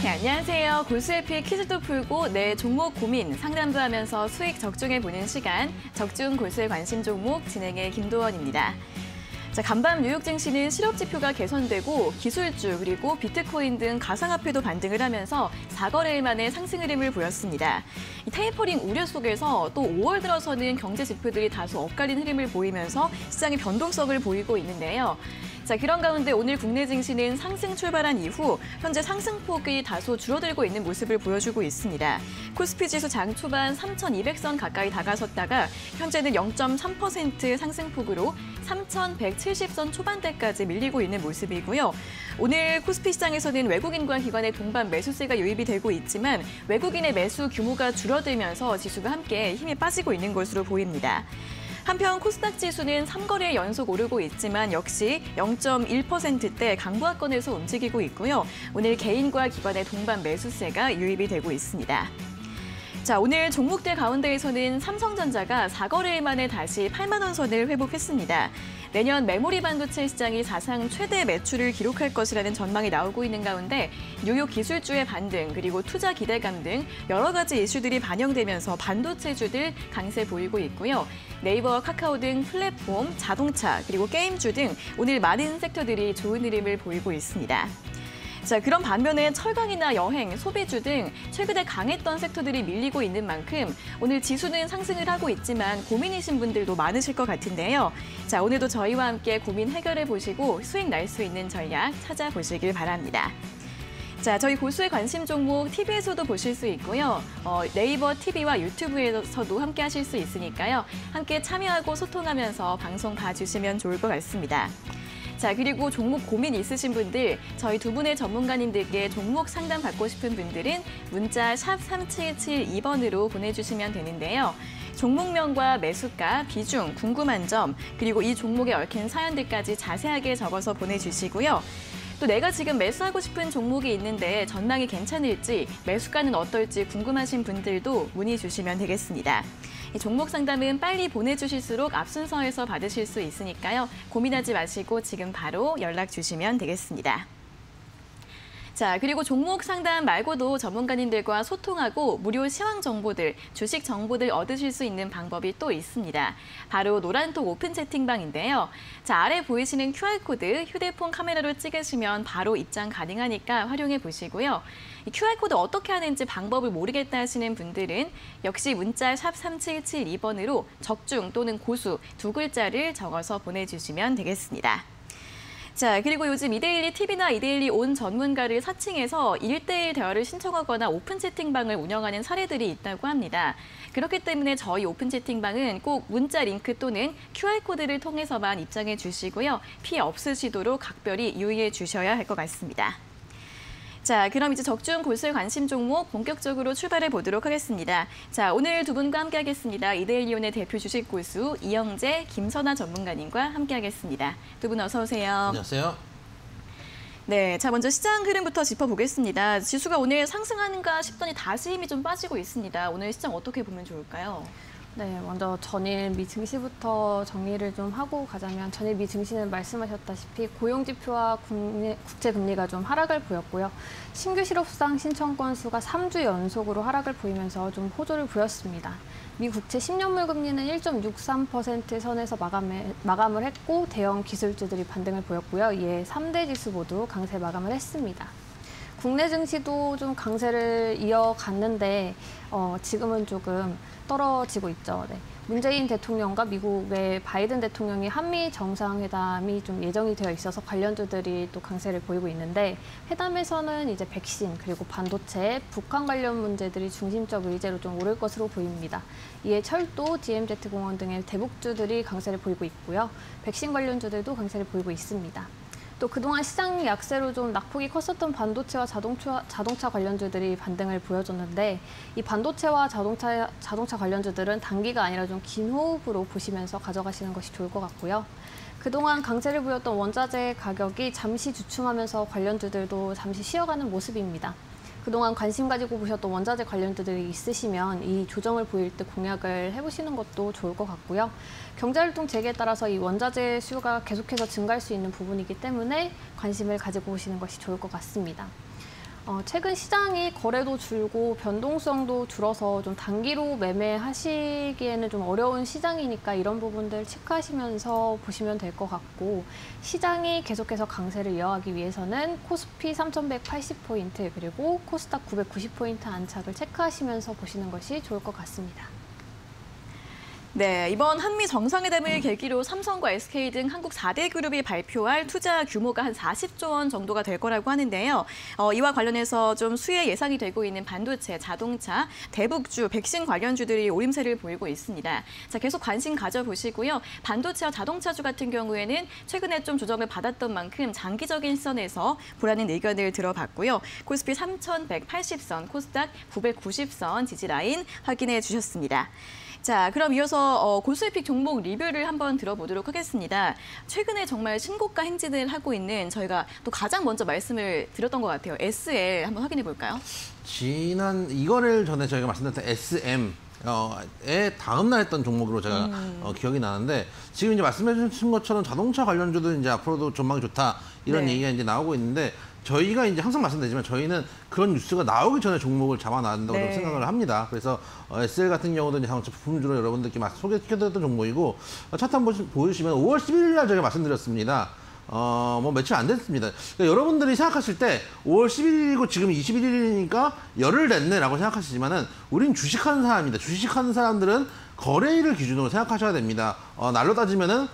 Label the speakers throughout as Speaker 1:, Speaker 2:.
Speaker 1: 네, 안녕하세요. 골수에피 퀴즈도 풀고 내 종목 고민 상담도 하면서 수익 적중해보는 시간, 적중 골수에 관심 종목 진행의 김도원입니다. 자, 간밤 뉴욕 증시는 실업 지표가 개선되고 기술주 그리고 비트코인 등 가상화폐도 반등을 하면서 4거래일 만에 상승 흐름을 보였습니다. 이 테이퍼링 우려 속에서 또 5월 들어서는 경제 지표들이 다소 엇갈린 흐름을 보이면서 시장의 변동성을 보이고 있는데요. 자, 그런 가운데 오늘 국내 증시는 상승 출발한 이후 현재 상승폭이 다소 줄어들고 있는 모습을 보여주고 있습니다. 코스피 지수 장 초반 3,200선 가까이 다가섰다가 현재는 0.3% 상승폭으로 3,170선 초반대까지 밀리고 있는 모습이고요. 오늘 코스피 시장에서는 외국인과 기관의 동반 매수세가 유입이 되고 있지만 외국인의 매수 규모가 줄어들면서 지수가 함께 힘이 빠지고 있는 것으로 보입니다. 한편 코스닥 지수는 3거래일 연속 오르고 있지만 역시 0.1%대 강보합권에서 움직이고 있고요. 오늘 개인과 기관의 동반 매수세가 유입이 되고 있습니다. 자, 오늘 종목들 가운데에서는 삼성전자가 4거래일 만에 다시 8만 원 선을 회복했습니다. 내년 메모리 반도체 시장이 사상 최대 매출을 기록할 것이라는 전망이 나오고 있는 가운데 뉴욕 기술주의 반등 그리고 투자 기대감 등 여러 가지 이슈들이 반영되면서 반도체주들 강세 보이고 있고요. 네이버, 카카오 등 플랫폼, 자동차 그리고 게임주 등 오늘 많은 섹터들이 좋은 흐름을 보이고 있습니다. 자, 그런 반면에 철강이나 여행, 소비주 등 최근에 강했던 섹터들이 밀리고 있는 만큼 오늘 지수는 상승을 하고 있지만 고민이신 분들도 많으실 것 같은데요. 자, 오늘도 저희와 함께 고민 해결해 보시고 수익 날 수 있는 전략 찾아보시길 바랍니다. 자, 저희 골수의 관심 종목 TV에서도 보실 수 있고요. 네이버 TV와 유튜브에서도 함께 하실 수 있으니까요. 함께 참여하고 소통하면서 방송 봐주시면 좋을 것 같습니다. 자, 그리고 종목 고민 있으신 분들, 저희 두 분의 전문가님들께 종목 상담 받고 싶은 분들은 문자 샵 3772번으로 보내주시면 되는데요. 종목명과 매수가, 비중, 궁금한 점, 그리고 이 종목에 얽힌 사연들까지 자세하게 적어서 보내주시고요. 또 내가 지금 매수하고 싶은 종목이 있는데 전망이 괜찮을지, 매수가는 어떨지 궁금하신 분들도 문의 주시면 되겠습니다. 이 종목 상담은 빨리 보내주실수록 앞 순서에서 받으실 수 있으니까요. 고민하지 마시고 지금 바로 연락 주시면 되겠습니다. 자, 그리고 종목 상담 말고도 전문가님들과 소통하고 무료 시황 정보들, 주식 정보들 얻으실 수 있는 방법이 또 있습니다. 바로 노란톡 오픈 채팅방인데요. 자, 아래 보이시는 QR코드 휴대폰 카메라로 찍으시면 바로 입장 가능하니까 활용해 보시고요. 이 QR코드 어떻게 하는지 방법을 모르겠다 하시는 분들은 역시 문자 샵 3772번으로 적중 또는 고수 두 글자를 적어서 보내주시면 되겠습니다. 자, 그리고 요즘 이데일리 TV나 이데일리 온 전문가를 사칭해서 1대1 대화를 신청하거나 오픈 채팅방을 운영하는 사례들이 있다고 합니다. 그렇기 때문에 저희 오픈 채팅방은 꼭 문자 링크 또는 QR코드를 통해서만 입장해 주시고요. 피해 없으시도록 각별히 유의해 주셔야 할 것 같습니다. 자, 그럼 이제 적중 골수의 관심 종목 본격적으로 출발해 보도록 하겠습니다. 자, 오늘 두 분과 함께 하겠습니다. 이데일리온의 대표 주식 고수 이영재, 김선아 전문가님과 함께 하겠습니다. 두 분 어서 오세요.
Speaker 2: 안녕하세요.
Speaker 1: 네, 자, 먼저 시장 흐름부터 짚어보겠습니다. 지수가 오늘 상승하는가 싶더니 다시 힘이 좀 빠지고 있습니다. 오늘 시장 어떻게 보면 좋을까요?
Speaker 3: 네, 먼저 전일 미 증시부터 정리를 좀 하고 가자면 전일 미 증시는 말씀하셨다시피 고용지표와 국채금리가 좀 하락을 보였고요. 신규 실업수당 신청 건수가 3주 연속으로 하락을 보이면서 좀 호조를 보였습니다. 미 국채 10년물 금리는 1.63% 선에서 마감을 했고 대형 기술주들이 반등을 보였고요. 이에 3대 지수 모두 강세 마감을 했습니다. 국내 증시도 좀 강세를 이어갔는데 지금은 조금 떨어지고 있죠. 네. 문재인 대통령과 미국의 바이든 대통령이 한미 정상회담이 좀 예정이 되어 있어서 관련주들이 또 강세를 보이고 있는데 회담에서는 이제 백신 그리고 반도체, 북한 관련 문제들이 중심적 의제로 좀 오를 것으로 보입니다. 이에 철도, DMZ공원 등의 대북주들이 강세를 보이고 있고요. 백신 관련주들도 강세를 보이고 있습니다. 또 그동안 시장 약세로 좀 낙폭이 컸었던 반도체와 자동차 관련주들이 반등을 보여줬는데 이 반도체와 자동차 관련주들은 단기가 아니라 좀 긴 호흡으로 보시면서 가져가시는 것이 좋을 것 같고요. 그동안 강세를 보였던 원자재 가격이 잠시 주춤하면서 관련주들도 잠시 쉬어가는 모습입니다. 그동안 관심 가지고 보셨던 원자재 관련주들이 있으시면 이 조정을 보일 때 공략을 해보시는 것도 좋을 것 같고요. 경제활동 재개에 따라서 이 원자재 수요가 계속해서 증가할 수 있는 부분이기 때문에 관심을 가지고 보시는 것이 좋을 것 같습니다. 최근 시장이 거래도 줄고 변동성도 줄어서 좀 단기로 매매하시기에는 좀 어려운 시장이니까 이런 부분들 체크하시면서 보시면 될 것 같고, 시장이 계속해서 강세를 이어가기 위해서는 코스피 3,180포인트 그리고 코스닥 990포인트 안착을 체크하시면서 보시는 것이 좋을 것 같습니다.
Speaker 1: 네, 이번 한미 정상회담을 계기로 삼성과 SK 등 한국 4대 그룹이 발표할 투자 규모가 한 40조 원 정도가 될 거라고 하는데요. 이와 관련해서 좀 수혜 예상이 되고 있는 반도체, 자동차, 대북주, 백신 관련주들이 오름세를 보이고 있습니다. 자, 계속 관심 가져보시고요. 반도체와 자동차주 같은 경우에는 최근에 좀 조정을 받았던 만큼 장기적인 시선에서 보라는 의견을 들어봤고요. 코스피 3,180선, 코스닥 990선 지지라인 확인해 주셨습니다. 자, 그럼 이어서 고수익 종목 리뷰를 한번 들어보도록 하겠습니다. 최근에 정말 신고가 행진을 하고 있는 저희가 또 가장 먼저 말씀을 드렸던 것 같아요. SL 한번 확인해 볼까요?
Speaker 2: 지난 이거를 전에 저희가 말씀드렸던 SM 의 다음 날 했던 종목으로 제가 기억이 나는데, 지금 이제 말씀해 주신 것처럼 자동차 관련주도 이제 앞으로도 전망이 좋다 이런
Speaker 1: 네.
Speaker 2: 얘기가 이제 나오고 있는데, 저희가 이제 항상 말씀드리지만 저희는 그런 뉴스가 나오기 전에 종목을 잡아놔야 된다고
Speaker 1: 네.
Speaker 2: 좀 생각을 합니다. 그래서 SL 같은 경우도 이제 자동차 부품주로 여러분들께 소개시켜드렸던 종목이고, 차트 한번 보여주시면 5월 11일 날 저희가 말씀드렸습니다. 뭐 며칠 안 됐습니다. 그러니까 여러분들이 생각하실 때 5월 11일이고 지금 21일이니까 열흘 됐네라고 생각하시지만은, 우린 주식하는 사람입니다. 주식하는 사람들은 거래일을 기준으로 생각하셔야 됩니다. 날로 따지면은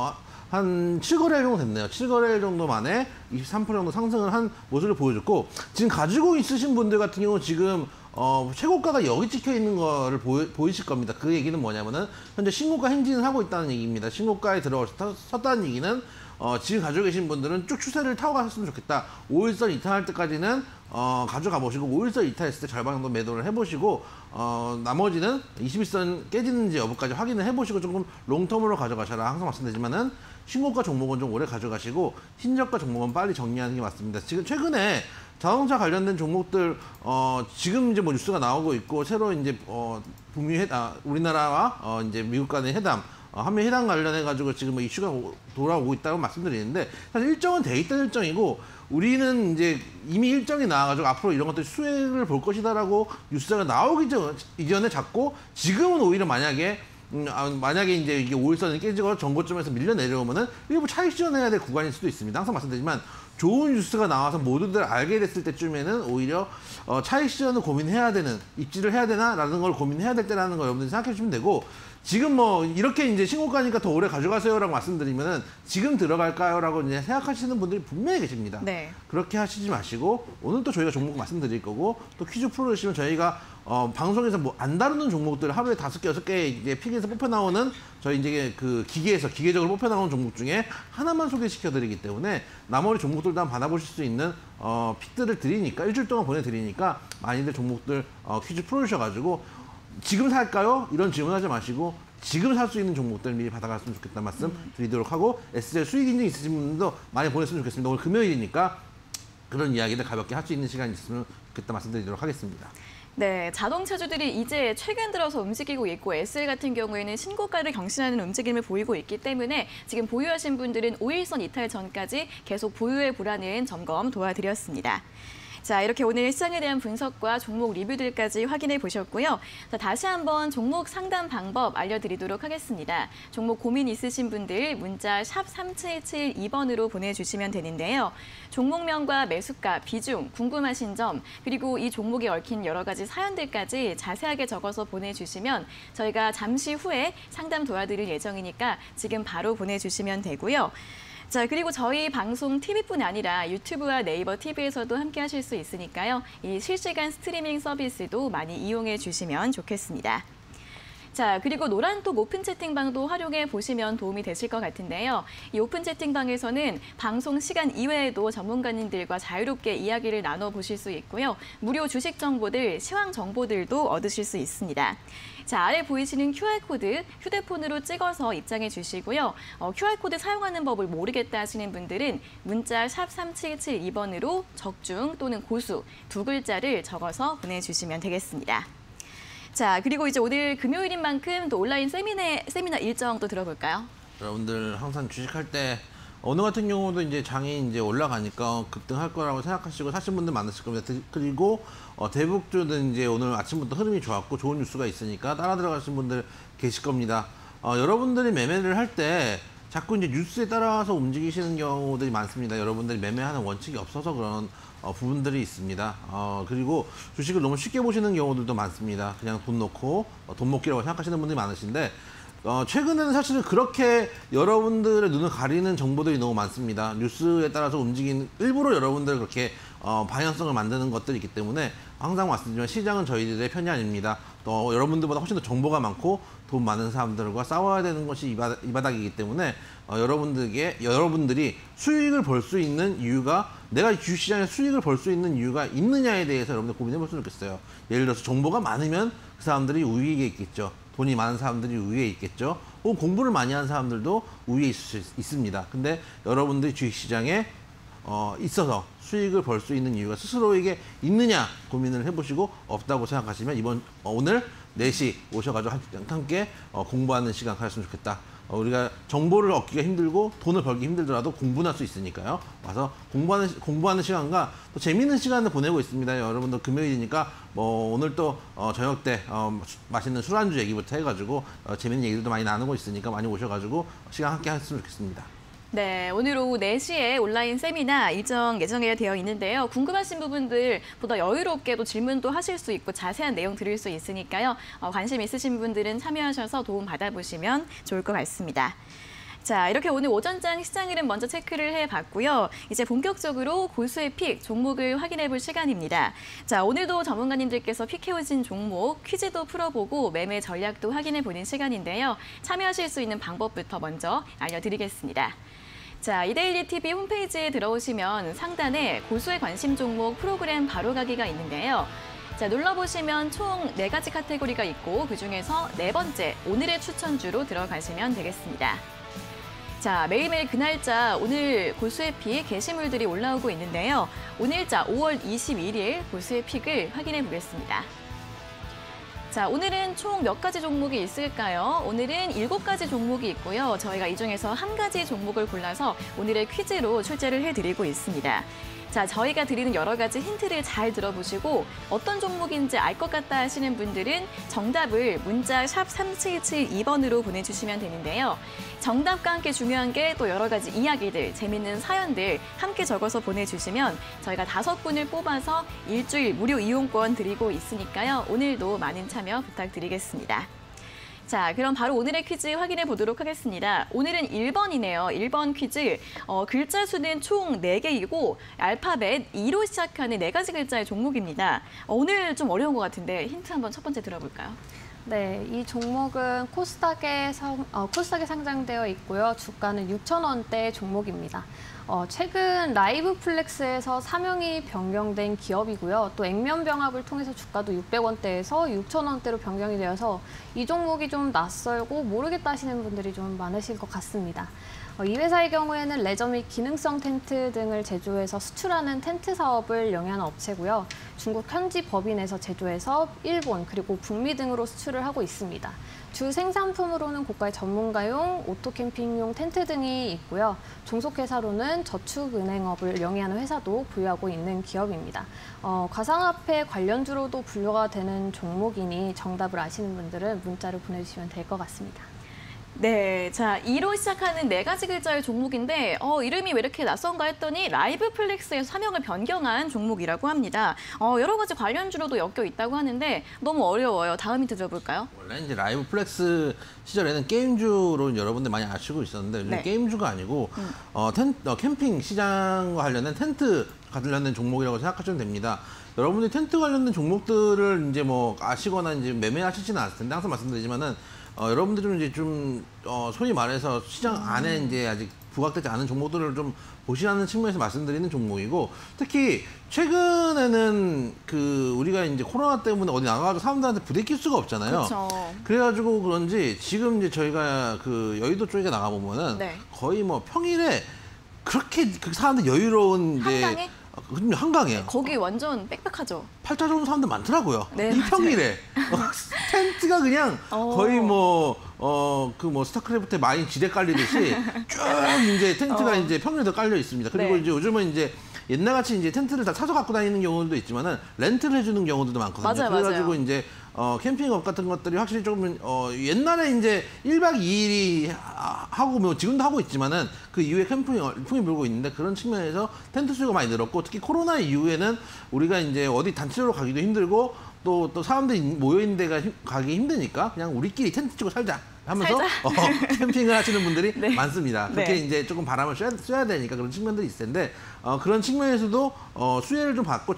Speaker 2: 한 7거래일 정도 됐네요. 7거래일 정도 만에 23% 정도 상승을 한 모습을 보여줬고, 지금 가지고 있으신 분들 같은 경우 지금 최고가가 여기 찍혀 있는 거를 보이실 겁니다. 그 얘기는 뭐냐면은 현재 신고가 행진을 하고 있다는 얘기입니다. 신고가에 들어섰다는 얘기는 지금 가지고 계신 분들은 쭉 추세를 타고 가셨으면 좋겠다. 5일선 이탈할 때까지는 가져가 보시고, 5일선 이탈했을 때 절반 정도 매도를 해보시고, 나머지는 21선 깨지는지 여부까지 확인을 해보시고 조금 롱텀으로 가져가셔라. 항상 말씀드리지만은 신고가 종목은 좀 오래 가져가시고 신저가 종목은 빨리 정리하는 게 맞습니다. 지금 최근에 자동차 관련된 종목들 지금 이제 뭐 뉴스가 나오고 있고, 새로 이제 북미 우리나라와 이제 미국 간의 회담, 한미 회담 관련해 가지고 지금 뭐 이슈가 돌아오고 있다고 말씀드리는데, 사실 일정은 돼 있던 일정이고, 우리는 이제 이미 일정이 나와가지고 앞으로 이런 것들 수혜를 볼 것이다라고 뉴스가 나오기 이전에 잡고, 지금은 오히려 만약에 이제 이게 5일선이 깨지고 전고점에서 밀려 내려오면은 일부 차익 실현해야 될 구간일 수도 있습니다. 항상 말씀드리지만 좋은 뉴스가 나와서 모두들 알게 됐을 때쯤에는 오히려 차익 실현을 고민해야 되는, 입지를 해야 되나라는 걸 고민해야 될 때라는 걸 여러분들이 생각해 주시면 되고, 지금 뭐 이렇게 이제 신고가니까 더 오래 가져가세요라고 말씀드리면은 지금 들어갈까요라고 이제 생각하시는 분들이 분명히 계십니다.
Speaker 1: 네.
Speaker 2: 그렇게 하시지 마시고, 오늘 또 저희가 종목 말씀드릴 거고, 또 퀴즈 풀어주시면 저희가 방송에서 뭐 안 다루는 종목들 하루에 5개, 6개 이제 픽에서 뽑혀 나오는, 저희 이제 그 기계적으로 뽑혀 나오는 종목 중에 하나만 소개시켜 드리기 때문에 나머지 종목들도 한번 받아보실 수 있는 픽들을 드리니까, 일주일 동안 보내드리니까 많이들 종목들 퀴즈 풀어주셔가지고, 지금 살까요? 이런 질문하지 마시고 지금 살 수 있는 종목들 미리 받아갔으면 좋겠다는 말씀 드리도록 하고, SL 수익 인증 있으신 분들도 많이 보냈으면 좋겠습니다. 오늘 금요일이니까 그런 이야기들 가볍게 할 수 있는 시간이 있으면 좋겠다 말씀드리도록 하겠습니다.
Speaker 1: 네, 자동차주들이 이제 최근 들어서 움직이고 있고, SL 같은 경우에는 신고가를 경신하는 움직임을 보이고 있기 때문에 지금 보유하신 분들은 5일선 이탈 전까지 계속 보유해 보라는 점검 도와드렸습니다. 자, 이렇게 오늘 시장에 대한 분석과 종목 리뷰들까지 확인해 보셨고요. 자, 다시 한번 종목 상담 방법 알려드리도록 하겠습니다. 종목 고민 있으신 분들 문자 샵 3772번으로 보내주시면 되는데요. 종목명과 매수가, 비중, 궁금하신 점, 그리고 이 종목에 얽힌 여러 가지 사연들까지 자세하게 적어서 보내주시면 저희가 잠시 후에 상담 도와드릴 예정이니까 지금 바로 보내주시면 되고요. 자, 그리고 저희 방송 TV뿐 아니라 유튜브와 네이버 TV에서도 함께 하실 수 있으니까요. 이 실시간 스트리밍 서비스도 많이 이용해 주시면 좋겠습니다. 자, 그리고 노란톡 오픈 채팅방도 활용해 보시면 도움이 되실 것 같은데요. 이 오픈 채팅방에서는 방송 시간 이외에도 전문가님들과 자유롭게 이야기를 나눠보실 수 있고요. 무료 주식 정보들, 시황 정보들도 얻으실 수 있습니다. 자, 아래 보이시는 QR코드 휴대폰으로 찍어서 입장해 주시고요. QR코드 사용하는 법을 모르겠다 하시는 분들은 문자 샵 3772번으로 적중 또는 고수 두 글자를 적어서 보내주시면 되겠습니다. 자, 그리고 이제 오늘 금요일인 만큼 또 온라인 세미나 일정도 들어볼까요?
Speaker 2: 여러분들 항상 주식할 때 오늘 같은 경우도 이제 장이 이제 올라가니까 급등할 거라고 생각하시고 사신 분들 많으실 겁니다. 그리고 대북주는 이제 오늘 아침부터 흐름이 좋았고 좋은 뉴스가 있으니까 따라 들어가신 분들 계실 겁니다. 여러분들이 매매를 할 때 자꾸 이제 뉴스에 따라서 움직이시는 경우들이 많습니다. 여러분들이 매매하는 원칙이 없어서 그런 부분들이 있습니다. 그리고 주식을 너무 쉽게 보시는 경우들도 많습니다. 그냥 돈 넣고 돈 먹기라고 생각하시는 분들이 많으신데 최근에는 사실은 그렇게 여러분들의 눈을 가리는 정보들이 너무 많습니다. 뉴스에 따라서 움직이는 일부러 여러분들 그렇게 방향성을 만드는 것들이 있기 때문에 항상 말씀드리지만 시장은 저희들의 편이 아닙니다. 또 여러분들보다 훨씬 더 정보가 많고 돈 많은 사람들과 싸워야 되는 것이 이 바닥이기 때문에 여러분들이 수익을 벌 수 있는 이유가 내가 주식시장에 수익을 벌 수 있는 이유가 있느냐에 대해서 여러분들 고민해 볼 수 있겠어요. 예를 들어서 정보가 많으면 그 사람들이 우위에 있겠죠. 돈이 많은 사람들이 우위에 있겠죠. 혹은 공부를 많이 한 사람들도 우위에 있을 수 있습니다. 근데 여러분들이 주식시장에 있어서 수익을 벌 수 있는 이유가 스스로에게 있느냐 고민을 해보시고 없다고 생각하시면 오늘 4시 오셔가지고 함께 공부하는 시간 가졌으면 좋겠다. 우리가 정보를 얻기가 힘들고 돈을 벌기 힘들더라도 공부는 할 수 있으니까요. 와서 공부하는 시간과 또 재미있는 시간을 보내고 있습니다. 여러분들 금요일이니까 오늘 또 저녁 때 맛있는 술안주 얘기부터 해가지고 재미있는 얘기들도 많이 나누고 있으니까 많이 오셔가지고 시간 함께 했으면 좋겠습니다.
Speaker 1: 네, 오늘 오후 4시에 온라인 세미나 일정 예정이 되어 있는데요. 궁금하신 부분들 보다 여유롭게도 질문도 하실 수 있고 자세한 내용 들을 수 있으니까요. 관심 있으신 분들은 참여하셔서 도움 받아보시면 좋을 것 같습니다. 자, 이렇게 오늘 오전장 시장 흐름 먼저 체크를 해봤고요. 이제 본격적으로 고수의 픽 종목을 확인해 볼 시간입니다. 자, 오늘도 전문가님들께서 픽해오신 종목 퀴즈도 풀어보고 매매 전략도 확인해 보는 시간인데요. 참여하실 수 있는 방법부터 먼저 알려드리겠습니다. 자, 이데일리 TV 홈페이지에 들어오시면 상단에 고수의 관심 종목 프로그램 바로가기가 있는데요. 자, 눌러보시면 총 4가지 카테고리가 있고 그중에서 4번째 오늘의 추천주로 들어가시면 되겠습니다. 자, 매일매일 그날짜 오늘 고수의 픽 게시물들이 올라오고 있는데요. 오늘자 5월 21일 고수의 픽을 확인해 보겠습니다. 자, 오늘은 총 몇 가지 종목이 있을까요? 오늘은 7가지 종목이 있고요. 저희가 이 중에서 한 가지 종목을 골라서 오늘의 퀴즈로 출제를 해드리고 있습니다. 자, 저희가 드리는 여러 가지 힌트를 잘 들어보시고 어떤 종목인지 알 것 같다 하시는 분들은 정답을 문자 샵 3772번으로 보내주시면 되는데요. 정답과 함께 중요한 게 또 여러 가지 이야기들, 재밌는 사연들 함께 적어서 보내주시면 저희가 5분을 뽑아서 일주일 무료 이용권 드리고 있으니까요. 오늘도 많은 참여 부탁드리겠습니다. 자, 그럼 바로 오늘의 퀴즈 확인해 보도록 하겠습니다. 오늘은 1번이네요. 1번 퀴즈. 글자 수는 총 4개이고 알파벳 E로 시작하는 4가지 글자의 종목입니다. 오늘 좀 어려운 것 같은데 힌트 한번 첫 번째 들어볼까요?
Speaker 3: 네, 이 종목은 코스닥에 상장되어 있고요. 주가는 6,000원대 종목입니다. 최근 라이브 플렉스에서 사명이 변경된 기업이고요. 또 액면 병합을 통해서 주가도 600원대에서 6,000원대로 변경이 되어서 이 종목이 좀 낯설고 모르겠다 하시는 분들이 좀 많으실 것 같습니다. 이 회사의 경우에는 레저 및 기능성 텐트 등을 제조해서 수출하는 텐트 사업을 영위하는 업체고요. 중국 현지 법인에서 제조해서 일본 그리고 북미 등으로 수출을 하고 있습니다. 주 생산품으로는 고가의 전문가용, 오토캠핑용 텐트 등이 있고요. 종속회사로는 저축은행업을 영위하는 회사도 보유하고 있는 기업입니다. 가상화폐 관련주로도 분류가 되는 종목이니 정답을 아시는 분들은 문자를 보내주시면 될 것 같습니다.
Speaker 1: 네, 자, E로 시작하는 4가지 글자의 종목인데 이름이 왜 이렇게 낯선가 했더니 라이브 플렉스에서 사명을 변경한 종목이라고 합니다. 여러 가지 관련주로도 엮여 있다고 하는데 너무 어려워요. 다음 힌트 들어볼까요?
Speaker 2: 원래 이제 라이브 플렉스 시절에는 게임주로 여러분들 많이 아시고 있었는데 요즘
Speaker 1: 네.
Speaker 2: 게임주가 아니고 캠핑 시장과 관련된 텐트 관련된 종목이라고 생각하시면 됩니다. 여러분들이 텐트 관련된 종목들을 이제 뭐 아시거나 이제 매매하시지는 않을 텐데 항상 말씀드리지만은 여러분들은 이제 좀 소위 말해서 시장 안에 이제 아직 부각되지 않은 종목들을 좀 보시라는 측면에서 말씀드리는 종목이고 특히 최근에는 우리가 이제 코로나 때문에 어디 나가가지고 사람들한테 부대낄 수가 없잖아요.
Speaker 1: 그렇죠.
Speaker 2: 그래가지고 그런지 지금 이제 저희가 여의도 쪽에 나가 보면은
Speaker 1: 네.
Speaker 2: 거의 뭐 평일에 그렇게 그 사람들 여유로운 이제
Speaker 1: 한강에?
Speaker 2: 그럼요, 한강이에요.
Speaker 1: 거기 완전 빽빽하죠.
Speaker 2: 팔자 좋은 사람들 많더라고요.
Speaker 1: 네,
Speaker 2: 이 평일에 텐트가 그냥 거의 스타크래프트 마인 지대 깔리듯이 쭉 이제 텐트가 이제 평일에도 깔려 있습니다. 그리고
Speaker 1: 네.
Speaker 2: 이제 요즘은 이제 옛날같이 이제 텐트를 다 사서 갖고 다니는 경우도 있지만은 렌트를 해주는 경우도 많거든요.
Speaker 1: 맞아요,
Speaker 2: 그래가지고
Speaker 1: 맞아요.
Speaker 2: 이제 캠핑업 같은 것들이 확실히 조금 옛날에 이제 1박 2일이 하고 뭐 지금도 하고 있지만은 그 이후에 캠핑이 열풍이 불고 있는데 그런 측면에서 텐트 수요가 많이 늘었고 특히 코로나 이후에는 우리가 이제 어디 단체로 가기도 힘들고 또 사람들이 모여 있는 데가 가기 힘드니까 그냥 우리끼리 텐트 치고 살자 하면서 캠핑을 하시는 분들이
Speaker 1: 네.
Speaker 2: 많습니다. 그렇게
Speaker 1: 네.
Speaker 2: 이제 조금 바람을 쐬야 되니까 그런 측면들이 있을 텐데 그런 측면에서도 수혜를 좀 받고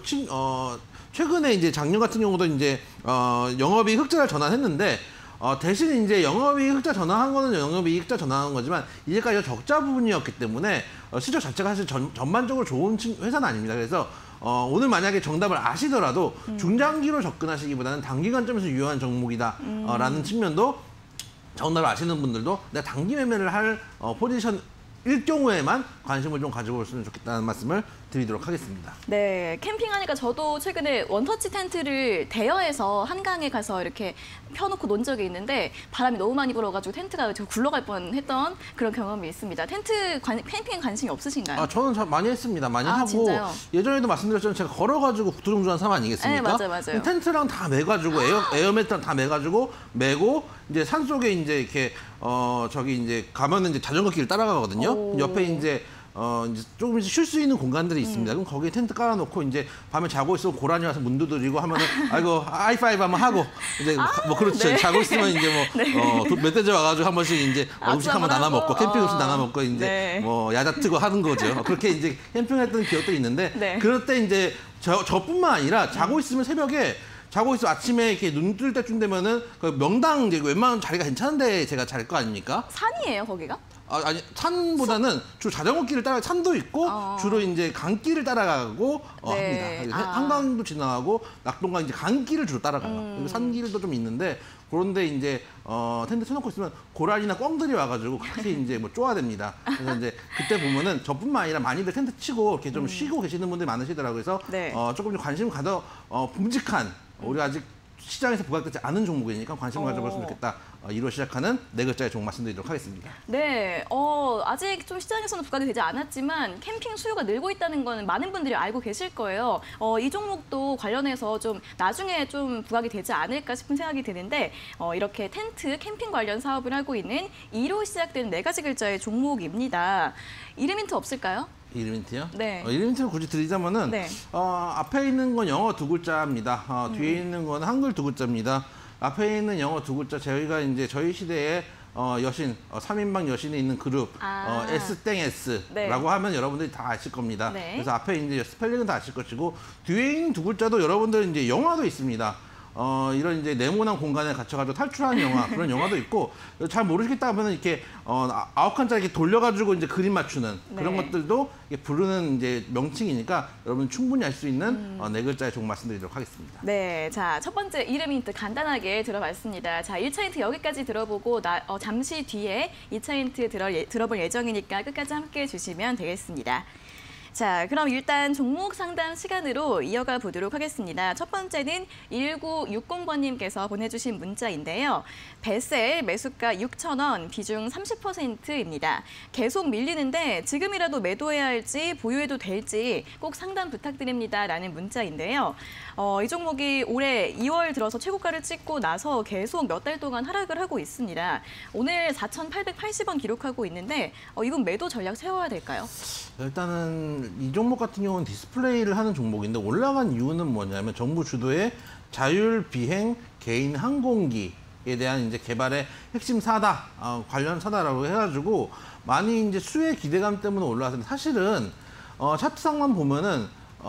Speaker 2: 최근에 이제 작년 같은 경우도 이제 영업이익 흑자를 전환했는데 대신 이제 영업이익 흑자 전환한 거는 영업이익 흑자 전환한 거지만 이제까지 적자 부분이었기 때문에 실적 자체가 사실 전반적으로 좋은 회사는 아닙니다. 그래서 오늘 만약에 정답을 아시더라도 중장기로 접근하시기보다는 단기관점에서 유효한 종목이다라는 측면도 정답을 아시는 분들도 내가 단기 매매를 할 포지션일 경우에만 관심을 좀 가지고 있으면 좋겠다는 말씀을 드리도록 하겠습니다.
Speaker 1: 네, 캠핑하니까 저도 최근에 원터치 텐트를 대여해서 한강에 가서 이렇게 펴놓고 논 적이 있는데 바람이 너무 많이 불어가지고 텐트가 굴러갈 뻔했던 그런 경험이 있습니다. 캠핑에 관심이 없으신가요?
Speaker 2: 저는 많이 했습니다. 많이 하고
Speaker 1: 진짜요?
Speaker 2: 예전에도 말씀드렸지만 제가 걸어가지고 구두정주한 사람 아니겠습니까?
Speaker 1: 네, 맞아요.
Speaker 2: 텐트랑 다 매가지고 에어매트랑 다 매가지고 매고 이제 산 속에 이제 이렇게 저기 이제 가면은 이제 자전거 길을 따라가거든요. 옆에 이제 조금씩 쉴 수 있는 공간들이 있습니다. 그럼 거기에 텐트 깔아놓고 이제 밤에 자고 있으면 고라니 와서 문 두드리고 하면은 아이고 하이파이브 한번 하고 이제 뭐 그렇죠.
Speaker 1: 네.
Speaker 2: 자고 있으면 이제 뭐 멧돼지 와가지고 한 번씩 이제 음식 한번 나눠 먹고 캠핑 음식 나눠 먹고 이제
Speaker 1: 네.
Speaker 2: 뭐 야자 트고 하는 거죠. 그렇게 이제 캠핑했던 기억도 있는데
Speaker 1: 네.
Speaker 2: 그럴 때 이제 저뿐만 아니라 자고 있으면 새벽에 자고 있어 아침에 이렇게 눈 뜰 때쯤 되면은 그 명당 이제 웬만한 자리가 괜찮은데 제가 잘 거 아닙니까?
Speaker 1: 산이에요, 거기가?
Speaker 2: 아니 산보다는 주로 자전거 길을 따라 산도 있고 주로 이제 강길을 따라가고
Speaker 1: 네.
Speaker 2: 합니다. 한강도 지나가고 낙동강 이제 강길을 주로 따라가요. 그리고 산길도 좀 있는데 그런데 이제 텐트 쳐놓고 있으면 고라니나 꿩들이 와가지고 그렇게 이제 뭐 쪼아댑니다. 그래서 이제 그때 보면은 저뿐만 아니라 많이들 텐트 치고 이렇게 좀 쉬고 계시는 분들이 많으시더라고요. 그래서
Speaker 1: 네.
Speaker 2: 조금 좀 관심 가져 봄직한 우리가 아직 시장에서 부각되지 않은 종목이니까 관심 가져봤으면 좋겠다. 1월 시작하는 네 글자의 종목 말씀드리도록 하겠습니다.
Speaker 1: 네, 아직 좀 시장에서는 부각이 되지 않았지만 캠핑 수요가 늘고 있다는 건 많은 분들이 알고 계실 거예요. 이 종목도 관련해서 좀 나중에 좀 부각이 되지 않을까 싶은 생각이 드는데 이렇게 텐트, 캠핑 관련 사업을 하고 있는 2로 시작되는 네 가지 글자의 종목입니다. 이름 힌트 없을까요?
Speaker 2: 이름 힌트요?
Speaker 1: 네.
Speaker 2: 이름 힌트를 굳이 드리자면은
Speaker 1: 네.
Speaker 2: 앞에 있는 건 영어 두 글자입니다. 뒤에 있는 건 한글 두 글자입니다. 앞에 있는 영어 두 글자 저희가 이제 저희 시대에 여신 3인방 여신에 있는 그룹 S-S라고
Speaker 1: 네.
Speaker 2: 하면 여러분들이 다 아실 겁니다.
Speaker 1: 네.
Speaker 2: 그래서 앞에 이제 스펠링은 다 아실 것이고 뒤에 있는 두 글자도 여러분들 이제 영화도 있습니다. 이런 이제 네모난 공간에 갇혀가지고 탈출하는 영화 그런 영화도 있고 잘 모르시겠다 하면은 이렇게 9칸짜리 이렇게 돌려가지고 이제 그림 맞추는 그런
Speaker 1: 네.
Speaker 2: 것들도 부르는 이제 명칭이니까 여러분 충분히 알 수 있는 네 글자의 종목 말씀드리도록 하겠습니다.
Speaker 1: 네, 자, 첫 번째 이름 힌트 간단하게 들어봤습니다. 자, 1차 힌트 여기까지 들어보고 잠시 뒤에 2차 힌트 들어볼 예정이니까 끝까지 함께해 주시면 되겠습니다. 자, 그럼 일단 종목 상담 시간으로 이어가 보도록 하겠습니다. 첫 번째는 1960번님께서 보내주신 문자인데요. 베셀 매수가 6,000원, 비중 30%입니다. 계속 밀리는데 지금이라도 매도해야 할지 보유해도 될지 꼭 상담 부탁드립니다. 라는 문자인데요. 이 종목이 올해 2월 들어서 최고가를 찍고 나서 계속 몇 달 동안 하락을 하고 있습니다. 오늘 4,880원 기록하고 있는데 이건 매도 전략 세워야 될까요?
Speaker 2: 일단은 이 종목 같은 경우는 디스플레이를 하는 종목인데 올라간 이유는 뭐냐면 정부 주도의 자율 비행 개인 항공기에 대한 이제 개발의 핵심 사다 관련 사다라고 해가지고 많이 이제 수혜 기대감 때문에 올라왔는데 사실은 차트상만 보면은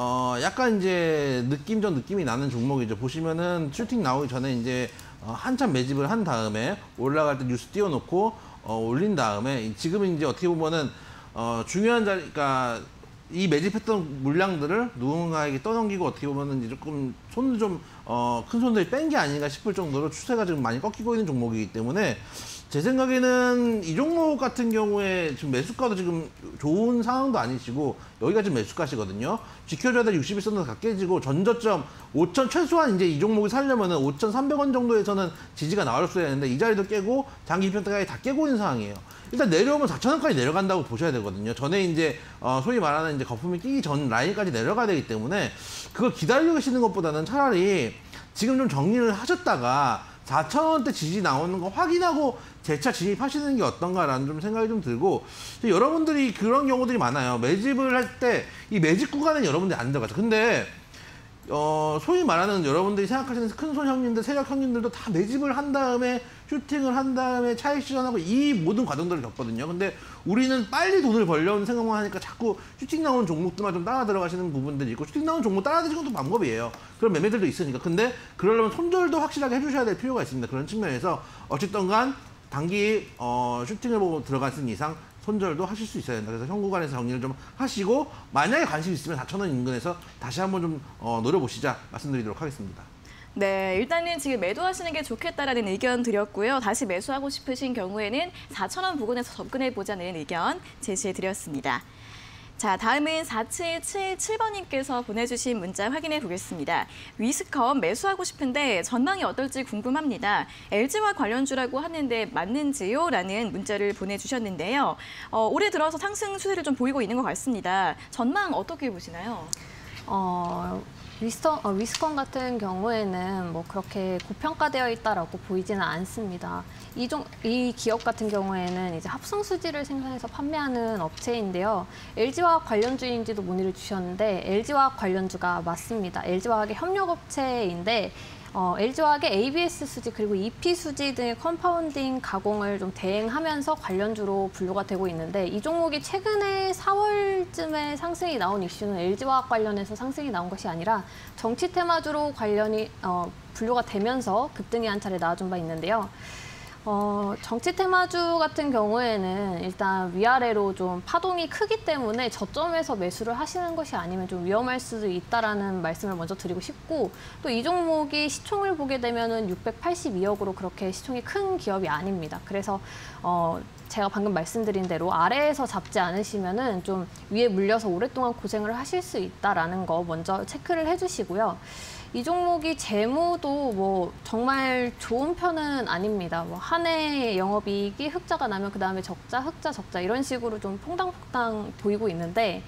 Speaker 2: 약간 이제 느낌이 나는 종목이죠. 보시면은 슈팅 나오기 전에 이제 한참 매집을 한 다음에 올라갈 때 뉴스 띄워놓고 올린 다음에 지금은 이제 어떻게 보면은 중요한 그러니까 이 매집했던 물량들을 누군가에게 떠넘기고 어떻게 보면은 이제 조금 큰 손들이 뺀 게 아닌가 싶을 정도로 추세가 지금 많이 꺾이고 있는 종목이기 때문에 제 생각에는 이 종목 같은 경우에 지금 매수가도 지금 좋은 상황도 아니시고 여기가 지금 매수가시거든요. 지켜줘야 될 61선도 다 깨지고 전저점 5천 최소한 이제 이 종목을 살려면은 5,300원 정도에서는 지지가 나왔어야 되는데 이 자리도 깨고 장기 평가까지 다 깨고 있는 상황이에요. 일단 내려오면 4,000원까지 내려간다고 보셔야 되거든요. 전에 이제 소위 말하는 이제 거품이 끼기 전 라인까지 내려가야 되기 때문에 그걸 기다리고 계시는 것보다는 차라리 지금 좀 정리를 하셨다가 4,000원대 지지 나오는 거 확인하고 재차 진입하시는 게 어떤가라는 좀 생각이 좀 들고 여러분들이 그런 경우들이 많아요. 매집을 할 때 이 매집 구간은 여러분들이 안 들어가죠. 근데 소위 말하는 여러분들이 생각하시는 큰손 형님들, 세력 형님들도 다 매집을 한 다음에 슈팅을 한 다음에 차익 실현하고 이 모든 과정들을 겪거든요. 근데 우리는 빨리 돈을 벌려는 생각만 하니까 자꾸 슈팅 나오는 종목들만 좀 따라 들어가시는 부분들이 있고 슈팅 나오는 종목 따라 드시는 것도 방법이에요. 그런 매매들도 있으니까. 근데 그러려면 손절도 확실하게 해주셔야 될 필요가 있습니다. 그런 측면에서 어쨌든 간 단기 슈팅을 보고 들어갔은 이상 손절도 하실 수 있어야 된다. 그래서 현 구간에서 정리를 좀 하시고 만약에 관심 있으면 4,000원 인근에서 다시 한번 좀 노려보시자 말씀드리도록 하겠습니다.
Speaker 1: 네, 일단은 지금 매도하시는 게 좋겠다라는 의견 드렸고요. 다시 매수하고 싶으신 경우에는 4,000원 부근에서 접근해보자는 의견 제시해드렸습니다. 자, 다음은 4777번님께서 보내주신 문자 확인해 보겠습니다. 위스컴 매수하고 싶은데 전망이 어떨지 궁금합니다. LG와 관련주라고 하는데 맞는지요? 라는 문자를 보내주셨는데요. 올해 들어서 상승 추세를 좀 보이고 있는 것 같습니다. 전망 어떻게 보시나요?
Speaker 3: 위스컴 같은 경우에는 뭐 그렇게 고평가되어 있다라고 보이지는 않습니다. 이 기업 같은 경우에는 이제 합성 수지를 생산해서 판매하는 업체인데요. LG화학 관련주인지도 문의를 주셨는데 LG화학 관련주가 맞습니다. LG화학의 협력업체인데 LG화학의 ABS 수지 그리고 EP 수지 등의 컴파운딩 가공을 좀 대행하면서 관련주로 분류가 되고 있는데 이 종목이 최근에 4월쯤에 상승이 나온 이슈는 LG화학 관련해서 상승이 나온 것이 아니라 정치 테마주로 관련이 분류가 되면서 급등이 한 차례 나와준 바 있는데요. 정치 테마주 같은 경우에는 일단 위아래로 좀 파동이 크기 때문에 저점에서 매수를 하시는 것이 아니면 좀 위험할 수도 있다라는 말씀을 먼저 드리고 싶고 또 이 종목이 시총을 보게 되면은 682억으로 그렇게 시총이 큰 기업이 아닙니다. 그래서 제가 방금 말씀드린 대로 아래에서 잡지 않으시면은 좀 위에 물려서 오랫동안 고생을 하실 수 있다라는 거 먼저 체크를 해주시고요. 이 종목이 재무도 뭐 정말 좋은 편은 아닙니다. 뭐 한 해 영업이익이 흑자가 나면 그 다음에 적자, 흑자, 적자 이런 식으로 좀 퐁당퐁당 보이고 있는데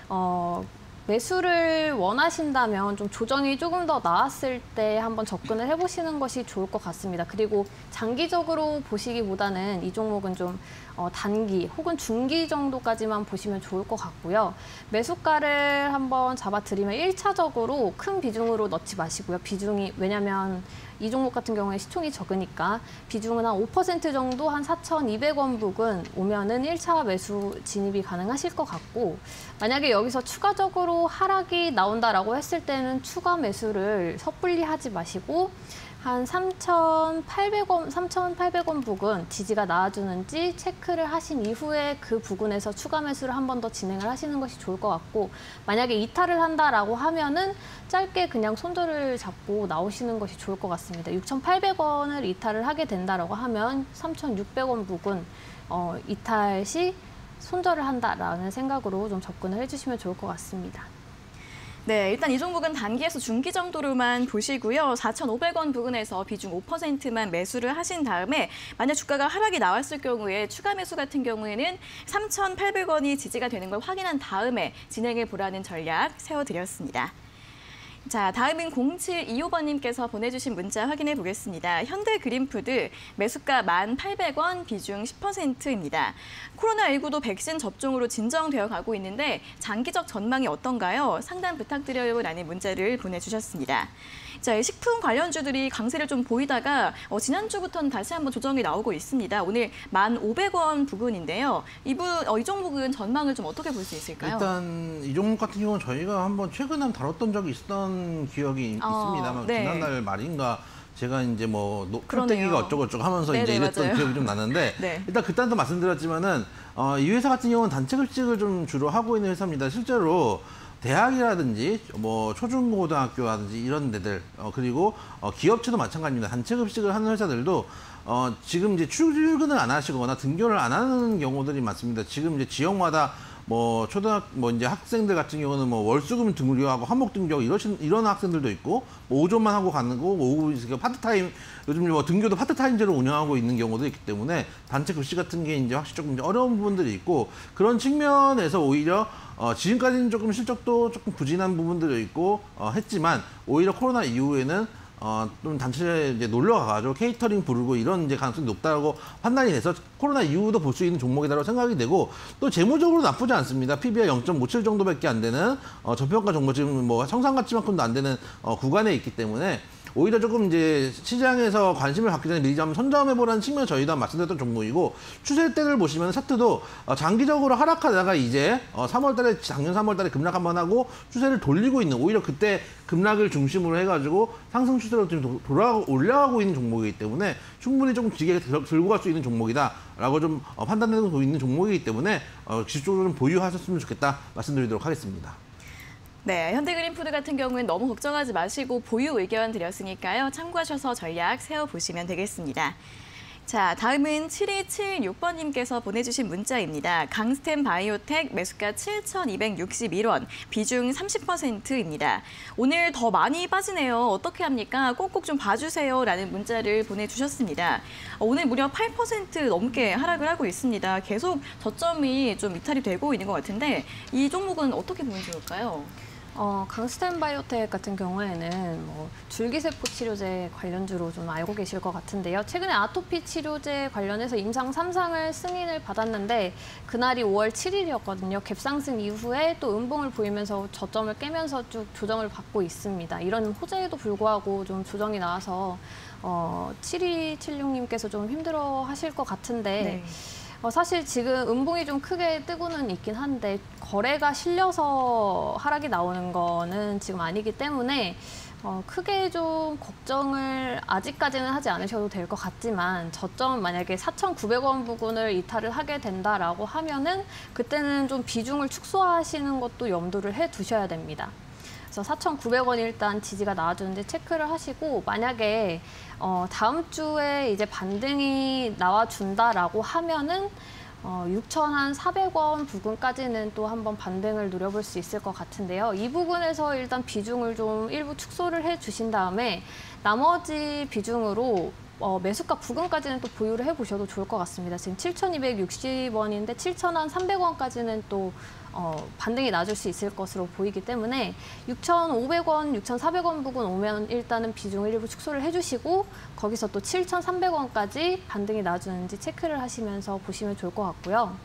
Speaker 3: 매수를 원하신다면 좀 조정이 조금 더 나았을 때 한번 접근을 해보시는 것이 좋을 것 같습니다. 그리고 장기적으로 보시기보다는 이 종목은 좀 단기 혹은 중기 정도까지만 보시면 좋을 것 같고요. 매수가를 한번 잡아드리면 1차적으로 큰 비중으로 넣지 마시고요. 왜냐하면 이 종목 같은 경우에 시총이 적으니까 비중은 한 5% 정도 한 4,200원 부근 오면은 1차 매수 진입이 가능하실 것 같고 만약에 여기서 추가적으로 하락이 나온다라고 했을 때는 추가 매수를 섣불리 하지 마시고 한 3,800원 부근 지지가 나와주는지 체크를 하신 이후에 그 부근에서 추가 매수를 한 번 더 진행을 하시는 것이 좋을 것 같고 만약에 이탈을 한다라고 하면은 짧게 그냥 손절을 잡고 나오시는 것이 좋을 것 같습니다. 6,800원을 이탈을 하게 된다라고 하면 3,600원 부근 이탈 시 손절을 한다라는 생각으로 좀 접근을 해주시면 좋을 것 같습니다.
Speaker 1: 네, 일단 이 종목은 단기에서 중기 정도로만 보시고요. 4,500원 부근에서 비중 5%만 매수를 하신 다음에 만약 주가가 하락이 나왔을 경우에 추가 매수 같은 경우에는 3,800원이 지지가 되는 걸 확인한 다음에 진행해 보라는 전략 세워드렸습니다. 자, 다음은 0725번님께서 보내주신 문자 확인해 보겠습니다. 현대그린푸드 매수가 1,800원, 비중 10%입니다. 코로나19도 백신 접종으로 진정되어 가고 있는데 장기적 전망이 어떤가요? 상담 부탁드려요 라는 문자를 보내주셨습니다. 자, 식품 관련주들이 강세를 좀 보이다가 지난주부터는 다시 한번 조정이 나오고 있습니다. 오늘 1,500원 부근인데요. 이 종목은 전망을 좀 어떻게 볼 수 있을까요?
Speaker 2: 일단 이 종목 같은 경우는 저희가 한번 최근에 한번 다뤘던 적이 있었던 기억이 있습니다만
Speaker 1: 네.
Speaker 2: 지난달 말인가 제가 이제 뭐
Speaker 1: 그러네요.
Speaker 2: 껍데기가 어쩌고저쩌고 하면서
Speaker 1: 네네,
Speaker 2: 이제 이랬던
Speaker 1: 맞아요.
Speaker 2: 기억이 좀 나는데
Speaker 1: 네.
Speaker 2: 일단 그때도 말씀드렸지만은 이 회사 같은 경우는 단체 급식을 좀 주로 하고 있는 회사입니다. 실제로 대학이라든지 뭐 초중고등학교라든지 이런 데들 그리고 기업체도 마찬가지입니다. 단체 급식을 하는 회사들도 지금 이제 출근을 안 하시거나 등교를 안 하는 경우들이 많습니다. 지금 이제 지역마다 뭐 이제 학생들 같은 경우는 뭐 월수금 등교하고 한목 등교 이런 학생들도 있고 뭐 오전만 하고 가는 거, 뭐 오후 파트타임 요즘 뭐 등교도 파트타임제로 운영하고 있는 경우도 있기 때문에 단체 급식 같은 게 이제 확실히 조금 어려운 부분들이 있고 그런 측면에서 오히려 지금까지는 조금 실적도 조금 부진한 부분들이 있고 했지만 오히려 코로나 이후에는 좀 단체에 이제 놀러 가가지고 케이터링 부르고 이런 이제 가능성이 높다고 판단이 돼서 코로나 이후도 볼 수 있는 종목이다라고 생각이 되고 또 재무적으로 나쁘지 않습니다. PBR 0.57 정도밖에 안 되는 저평가 종목 지금 뭐 청산가치만큼도 안 되는 구간에 있기 때문에 오히려 조금 이제 시장에서 관심을 갖기 전에 미리 한번 선점해보라는 측면 저희도 한번 말씀드렸던 종목이고 추세대를 보시면 차트도 장기적으로 하락하다가 이제 3월달에 작년 3월달에 급락 한번 하고 추세를 돌리고 있는 오히려 그때 급락을 중심으로 해가지고 상승 추세로 지금 올라가고 있는 종목이기 때문에 충분히 조금 길게 들고 갈 수 있는 종목이다라고 좀 판단되고 있는 종목이기 때문에 지속적으로 좀 보유하셨으면 좋겠다 말씀드리도록 하겠습니다.
Speaker 1: 네, 현대그린푸드 같은 경우는 너무 걱정하지 마시고 보유 의견 드렸으니까요. 참고하셔서 전략 세워보시면 되겠습니다. 자, 다음은 7276번님께서 보내주신 문자입니다. 강스템 바이오텍 매수가 7,261원, 비중 30%입니다. 오늘 더 많이 빠지네요. 어떻게 합니까? 꼭꼭 좀 봐주세요. 라는 문자를 보내주셨습니다. 오늘 무려 8% 넘게 하락을 하고 있습니다. 계속 저점이 좀 이탈이 되고 있는 것 같은데 이 종목은 어떻게 보면 좋을까요?
Speaker 3: 강스템 바이오텍 같은 경우에는 뭐 줄기세포 치료제 관련주로 좀 알고 계실 것 같은데요. 최근에 아토피 치료제 관련해서 임상 3상을 승인을 받았는데 그날이 5월 7일이었거든요. 갭상승 이후에 또 음봉을 보이면서 저점을 깨면서 쭉 조정을 받고 있습니다. 이런 호재에도 불구하고 좀 조정이 나와서 7276님께서 좀 힘들어 하실 것 같은데
Speaker 1: 네.
Speaker 3: 사실 지금 음봉이 좀 크게 뜨고는 있긴 한데 거래가 실려서 하락이 나오는 거는 지금 아니기 때문에 크게 좀 걱정을 아직까지는 하지 않으셔도 될 것 같지만 저점 만약에 4,900원 부근을 이탈을 하게 된다라고 하면은 그때는 좀 비중을 축소하시는 것도 염두를 해 두셔야 됩니다. 그래서 4,900원 일단 지지가 나와주는지 체크를 하시고 만약에 다음 주에 이제 반등이 나와준다라고 하면은 6,400원 부근까지는 또 한번 반등을 노려볼 수 있을 것 같은데요. 이 부분에서 일단 비중을 좀 일부 축소를 해주신 다음에 나머지 비중으로 매수가 부근까지는 또 보유를 해보셔도 좋을 것 같습니다. 지금 7,260원인데 7,300원까지는 또 반등이 나줄 수 있을 것으로 보이기 때문에 6,500원, 6,400원 부근 오면 일단은 비중을 일부 축소를 해주시고 거기서 또 7,300원까지 반등이 나주는지 체크를 하시면서 보시면 좋을 것 같고요.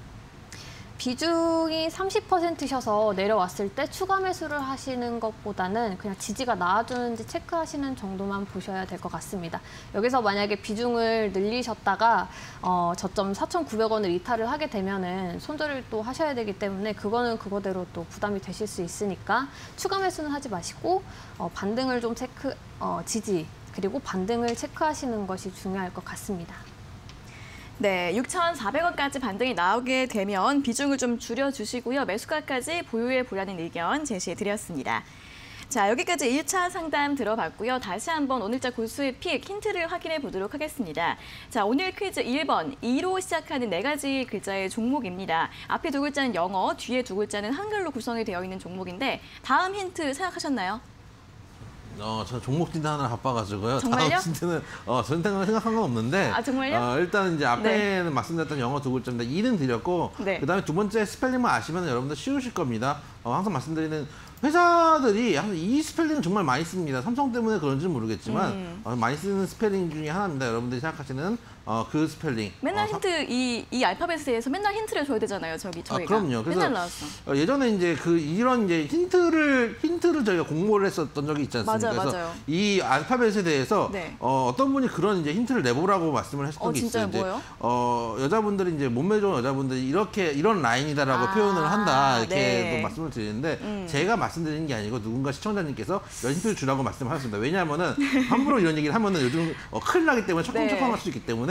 Speaker 3: 비중이 30%셔서 내려왔을 때 추가 매수를 하시는 것보다는 그냥 지지가 나와주는지 체크하시는 정도만 보셔야 될 것 같습니다. 여기서 만약에 비중을 늘리셨다가 저점 4,900원을 이탈을 하게 되면은 손절을 또 하셔야 되기 때문에 그거는 그거대로 또 부담이 되실 수 있으니까 추가 매수는 하지 마시고 반등을 좀 지지 그리고 반등을 체크하시는 것이 중요할 것 같습니다.
Speaker 1: 네, 6,400원까지 반등이 나오게 되면 비중을 좀 줄여주시고요. 매수가까지 보유해 보라는 의견 제시해드렸습니다. 자, 여기까지 1차 상담 들어봤고요. 다시 한번 오늘자 고수의 픽 힌트를 확인해 보도록 하겠습니다. 자, 오늘 퀴즈 1번, 2로 시작하는 4가지 글자의 종목입니다. 앞에 두 글자는 영어, 뒤에 두 글자는 한글로 구성이 되어 있는 종목인데 다음 힌트 생각하셨나요?
Speaker 2: 저 종목 진단하느라 바빠가지고요.
Speaker 1: 정말요?
Speaker 2: 다음 힌트는 생각한 건 없는데.
Speaker 1: 아, 정말요?
Speaker 2: 일단 이제 앞에는
Speaker 1: 네.
Speaker 2: 말씀드렸던 영어 두 글자인데 2는 드렸고,
Speaker 1: 네.
Speaker 2: 그다음에 두 번째 스펠링만 아시면 여러분들 쉬우실 겁니다. 항상 말씀드리는 회사들이 항상 이 스펠링을 정말 많이 씁니다. 삼성 때문에 그런지는 모르겠지만 많이 쓰는 스펠링 중에 하나입니다. 여러분들이 생각하시는 그 스펠링.
Speaker 1: 맨날 힌트 이 알파벳에 대해서 맨날 힌트를 줘야 되잖아요. 저희가.
Speaker 2: 그럼요. 그래서
Speaker 1: 맨날 나왔어.
Speaker 2: 예전에 이제 이런 이제 힌트를 저희가 공모를 했었던 적이 있지 않습니까?
Speaker 1: 맞아요,
Speaker 2: 그래서
Speaker 1: 맞아요.
Speaker 2: 이 알파벳에 대해서
Speaker 1: 네.
Speaker 2: 어떤 분이 그런 이제 힌트를 내보라고 말씀을 하셨던 게 있어요.
Speaker 1: 진짜요? 뭐요?
Speaker 2: 여자분들이 이제 몸매 좋은 여자분들이 이런 라인이다라고 표현을 한다 이렇게
Speaker 1: 네.
Speaker 2: 또 말씀을 드리는데 제가 말씀드리는 게 아니고 누군가 시청자님께서 이런 힌트를 주라고 말씀하셨습니다. 왜냐하면은 함부로 이런 얘기를 하면은 요즘 큰일 나기 때문에 척박척박할 수 있기 때문에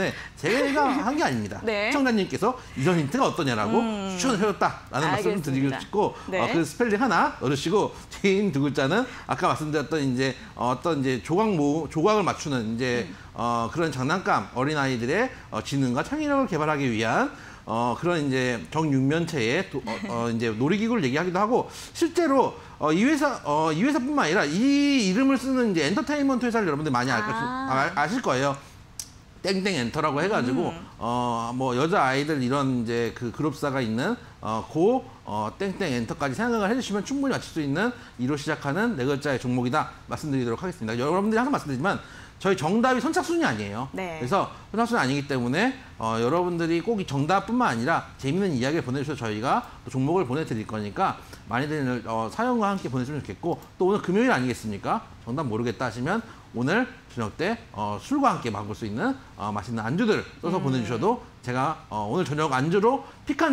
Speaker 2: 때문에 제가 한 게 아닙니다.
Speaker 1: 네.
Speaker 2: 시청자님께서 이전 힌트가 어떠냐라고 추천을 해줬다라는 말씀을 드리고 싶고
Speaker 1: 네.
Speaker 2: 그 스펠링 하나 넣으시고 뒤인 두 글자는 아까 말씀드렸던 이제 어떤 이제 조각을 맞추는 이제 그런 장난감 어린아이들의 지능과 창의력을 개발하기 위한 그런 이제 정육면체의 이제 놀이기구를 얘기하기도 하고 실제로 이 회사뿐만 아니라 이 이름을 쓰는 이제 엔터테인먼트 회사를 여러분들 많이 아실 거예요. 땡땡 엔터라고 해가지고 뭐 여자 아이들 이런 이제 그 그룹사가 있는 땡땡 엔터까지 생각을 해주시면 충분히 맞출 수 있는 이로 시작하는 네 글자의 종목이다 말씀드리도록 하겠습니다. 여러분들이 항상 말씀드리지만 저희 정답이 선착순이 아니에요.
Speaker 1: 네.
Speaker 2: 그래서 선착순이 아니기 때문에 여러분들이 꼭 이 정답뿐만 아니라 재밌는 이야기를 보내주셔서 저희가 또 종목을 보내드릴 거니까 많이들 사연과 함께 보내주시면 좋겠고 또 오늘 금요일 아니겠습니까? 정답 모르겠다 하시면 오늘 저녁 때 술과 함께 먹을 수 있는 맛있는 안주들 써서 보내주셔도 제가 오늘 저녁 안주로 픽한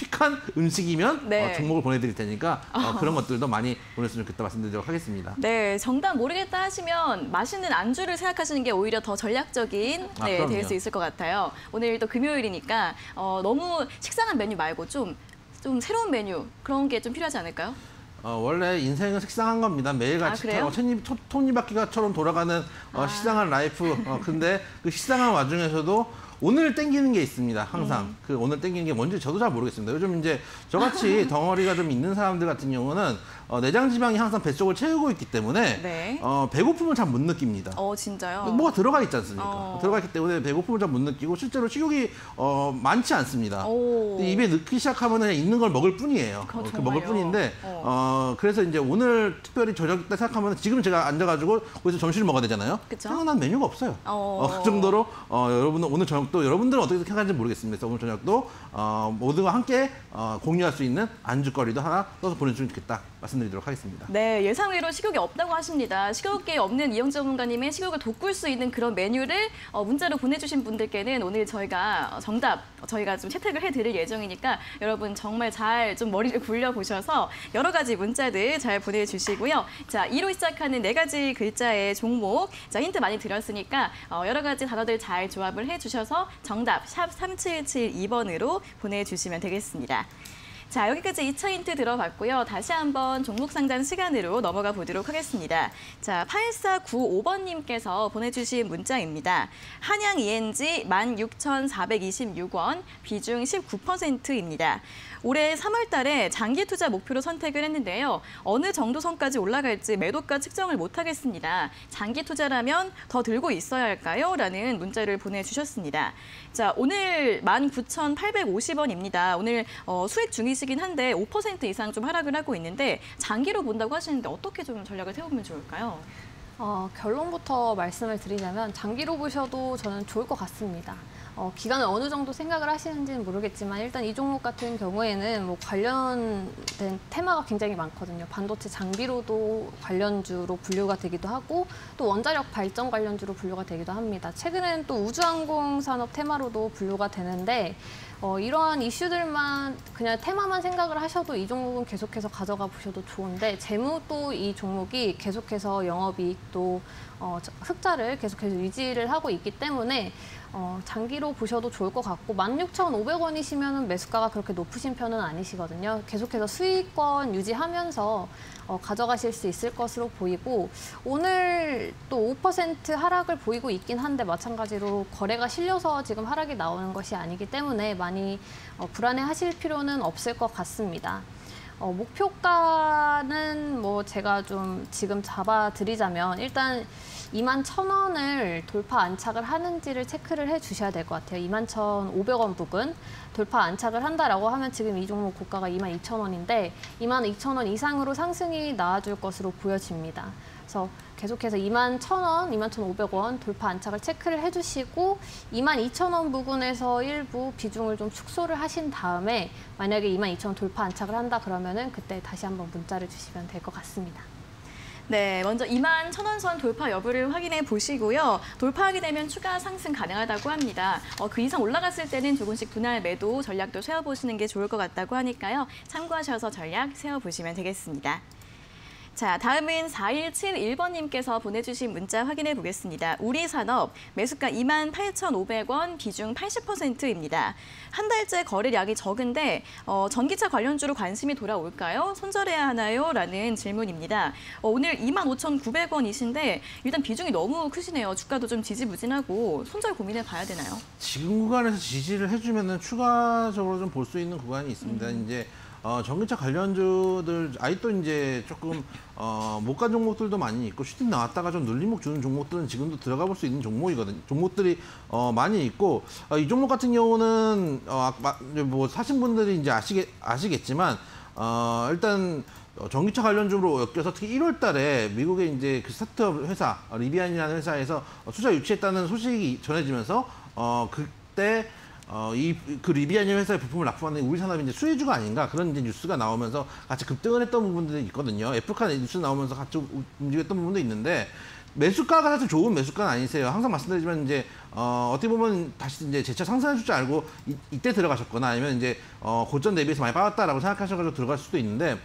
Speaker 2: 음식이면
Speaker 1: 네.
Speaker 2: 종목을 보내드릴 테니까 그런 것들도 많이 보냈으면 좋겠다 말씀드리도록 하겠습니다.
Speaker 1: 네, 정답 모르겠다 하시면 맛있는 안주를 생각하시는 게 오히려 더 전략적인 될 수 있을 것 같아요. 오늘 또 금요일이니까 너무 식상한 메뉴 말고 좀 새로운 메뉴 그런 게 좀 필요하지 않을까요?
Speaker 2: 원래 인생은 식상한 겁니다. 매일같이 톱니바퀴처럼 돌아가는 식상한 라이프. 근데 그 식상한 와중에서도 오늘 땡기는 게 있습니다. 항상 그 오늘 땡기는 게 뭔지 저도 잘 모르겠습니다. 요즘 이제 저같이 덩어리가 좀 있는 사람들 같은 경우는 내장 지방이 항상 뱃속을 채우고 있기 때문에
Speaker 1: 네.
Speaker 2: 배고픔을 잘 못 느낍니다.
Speaker 1: 진짜요?
Speaker 2: 뭐가 들어가 있지 않습니까? 들어가 있기 때문에 배고픔을 잘 못 느끼고 실제로 식욕이 많지 않습니다. 입에 넣기 시작하면 그냥 있는 걸 먹을 뿐이에요. 그 먹을 뿐인데 그래서 이제 오늘 특별히 저녁 때 생각하면 지금 제가 앉아가지고 거기서 점심을 먹어야 되잖아요.
Speaker 1: 그쵸?
Speaker 2: 생각난 메뉴가 없어요. 그 정도로 여러분들 오늘 저녁도 여러분들은 어떻게 생각하는지 모르겠습니다. 그래서 오늘 저녁도 모두와 함께 공유할 수 있는 안주거리도 하나 써서 보내주시면 좋겠다 말씀드리도록 하겠습니다.
Speaker 1: 네, 예상외로 식욕이 없다고 하십니다. 식욕이 없는 이영 전문가님의 식욕을 돋굴 수 있는 그런 메뉴를 문자로 보내주신 분들께는 오늘 저희가 정답 저희가 좀 채택을 해드릴 예정이니까 여러분 정말 잘 좀 머리를 굴려보셔서 여러 가지 문자들 잘 보내주시고요. 자, 2로 시작하는 4가지 글자의 종목. 자, 힌트 많이 드렸으니까 여러 가지 단어들 잘 조합을 해주셔서 정답 샵 3772번으로 보내주시면 되겠습니다. 자, 여기까지 2차 힌트 들어봤고요. 다시 한번 종목 상담 시간으로 넘어가 보도록 하겠습니다. 자, 8495번님께서 보내주신 문자입니다. 한양 ENG 16,426원, 비중 19%입니다. 올해 3월 달에 장기 투자 목표로 선택을 했는데요. 어느 정도 선까지 올라갈지 매도가 측정을 못하겠습니다. 장기 투자라면 더 들고 있어야 할까요? 라는 문자를 보내주셨습니다. 자, 오늘 19,850원입니다. 오늘 수익 중이시긴 한데 5% 이상 좀 하락을 하고 있는데 장기로 본다고 하시는데 어떻게 좀 전략을 세우면 좋을까요?
Speaker 3: 결론부터 말씀을 드리자면 장기로 보셔도 저는 좋을 것 같습니다. 기간을 어느 정도 생각을 하시는지는 모르겠지만 일단 이 종목 같은 경우에는 뭐 관련된 테마가 굉장히 많거든요. 반도체 장비로도 관련주로 분류가 되기도 하고 또 원자력 발전 관련주로 분류가 되기도 합니다. 최근에는 또 우주항공 산업 테마로도 분류가 되는데 이러한 이슈들만 그냥 테마만 생각을 하셔도 이 종목은 계속해서 가져가 보셔도 좋은데 재무도 이 종목이 계속해서 영업이익도 흑자를 계속해서 유지를 하고 있기 때문에 장기로 보셔도 좋을 것 같고 16,500원이시면 매수가가 그렇게 높으신 편은 아니시거든요. 계속해서 수익권 유지하면서 가져가실 수 있을 것으로 보이고 오늘 또 5% 하락을 보이고 있긴 한데 마찬가지로 거래가 실려서 지금 하락이 나오는 것이 아니기 때문에 많이 불안해하실 필요는 없을 것 같습니다. 목표가는 뭐 제가 좀 지금 잡아드리자면 일단 21,000원을 돌파 안착을 하는지를 체크를 해주셔야 될 것 같아요. 21,500원 부근 돌파 안착을 한다라고 하면 지금 이 종목 고가가 22,000원인데 22,000원 이상으로 상승이 나와줄 것으로 보여집니다. 그래서 계속해서 21,000원, 21,500원 돌파 안착을 체크를 해주시고 22,000원 부근에서 일부 비중을 좀 축소를 하신 다음에 만약에 22,000원 돌파 안착을 한다 그러면은 그때 다시 한번 문자를 주시면 될 것 같습니다.
Speaker 1: 네, 먼저 21,000원 선 돌파 여부를 확인해 보시고요. 돌파하게 되면 추가 상승 가능하다고 합니다. 그 이상 올라갔을 때는 조금씩 분할 매도 전략도 세워보시는 게 좋을 것 같다고 하니까요. 참고하셔서 전략 세워보시면 되겠습니다. 자, 다음은 4171번님께서 보내주신 문자 확인해 보겠습니다. 우리산업 매수가 28,500원, 비중 80%입니다. 한 달째 거래량이 적은데 전기차 관련주로 관심이 돌아올까요? 손절해야 하나요? 라는 질문입니다. 오늘 25,900원이신데 일단 비중이 너무 크시네요. 주가도 좀 지지부진하고 손절 고민해 봐야 되나요?
Speaker 2: 지금 구간에서 지지를 해주면은 추가적으로 좀 볼 수 있는 구간이 있습니다. 이제 전기차 관련주들 아직도 이제 조금 못 간 종목들도 많이 있고 슈팅 나왔다가 좀 눌림목 주는 종목들은 지금도 들어가 볼 수 있는 종목이거든요. 종목들이 많이 있고 이 종목 같은 경우는 뭐 사신 분들이 이제 아시겠지만 일단 전기차 관련주로 엮여서 특히 1월달에 미국의 이제 그 스타트업 회사 리비안이라는 회사에서 투자 유치했다는 소식이 전해지면서 그때 그 리비안이 회사의 부품을 납품하는 우리산업이 이제 수혜주가 아닌가 그런 이제 뉴스가 나오면서 같이 급등을 했던 부분들이 있거든요. 애플카 뉴스 나오면서 같이 움직였던 부분도 있는데 매수가가 사실 좋은 매수가는 아니세요. 항상 말씀드리지만 이제 어떻게 보면 다시 이제 재차 상승할 줄 알고 이때 들어가셨거나 아니면 이제 고점 대비해서 많이 빠졌다라고 생각하셔가지고 들어갈 수도 있는데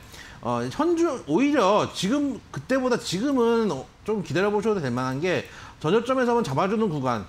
Speaker 2: 현주 오히려 지금 그때보다 지금은 좀 기다려 보셔도 될 만한 게 전저점에서는 잡아주는 구간,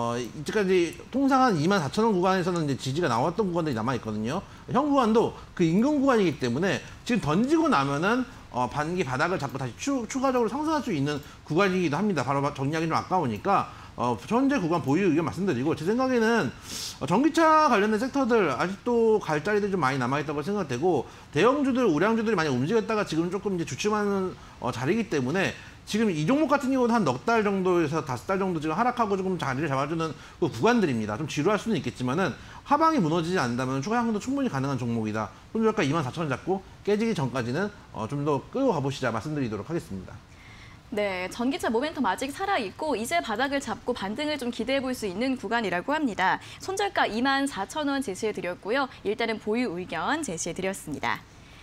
Speaker 2: 이때까지 통상 한 24,000원 구간에서는 이제 지지가 나왔던 구간들이 남아있거든요. 현 구간도 그 인근 구간이기 때문에 지금 던지고 나면은 반기 바닥을 잡고 다시 추가적으로 상승할 수 있는 구간이기도 합니다. 바로 정리하기 좀 아까우니까 현재 구간 보유 의견 말씀드리고 제 생각에는 전기차 관련된 섹터들 아직도 갈 자리들이 좀 많이 남아있다고 생각되고 대형주들, 우량주들이 많이 움직였다가 지금 조금 이제 주춤하는 자리이기 때문에 지금 이 종목 같은 경우는 한 넉 달 정도에서 5달 정도 지금 하락하고 조금 자리를 잡아주는 그 구간들입니다. 좀 지루할 수는 있겠지만은 하방이 무너지지 않는다면 추가 향도 충분히 가능한 종목이다. 손절가 24,000원 잡고 깨지기 전까지는 좀 더 끌고 가보시자 말씀드리도록 하겠습니다.
Speaker 1: 네, 전기차 모멘텀 아직 살아있고 이제 바닥을 잡고 반등을 좀 기대해 볼 수 있는 구간이라고 합니다. 손절가 24,000원 제시해드렸고요. 일단은 보유 의견 제시해드렸습니다.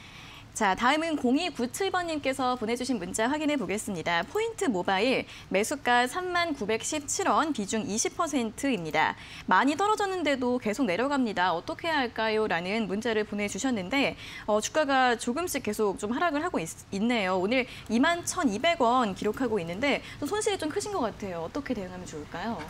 Speaker 1: 자, 다음은 0297번님께서 보내주신 문자 확인해 보겠습니다. 포인트 모바일 매수가 39,917원, 비중 20%입니다. 많이 떨어졌는데도 계속 내려갑니다. 어떻게 해야 할까요? 라는 문자를 보내주셨는데 주가가 조금씩 계속 좀 하락을 하고 있네요. 오늘 21,200원 기록하고 있는데 또 손실이 좀 크신 것 같아요. 어떻게 대응하면 좋을까요?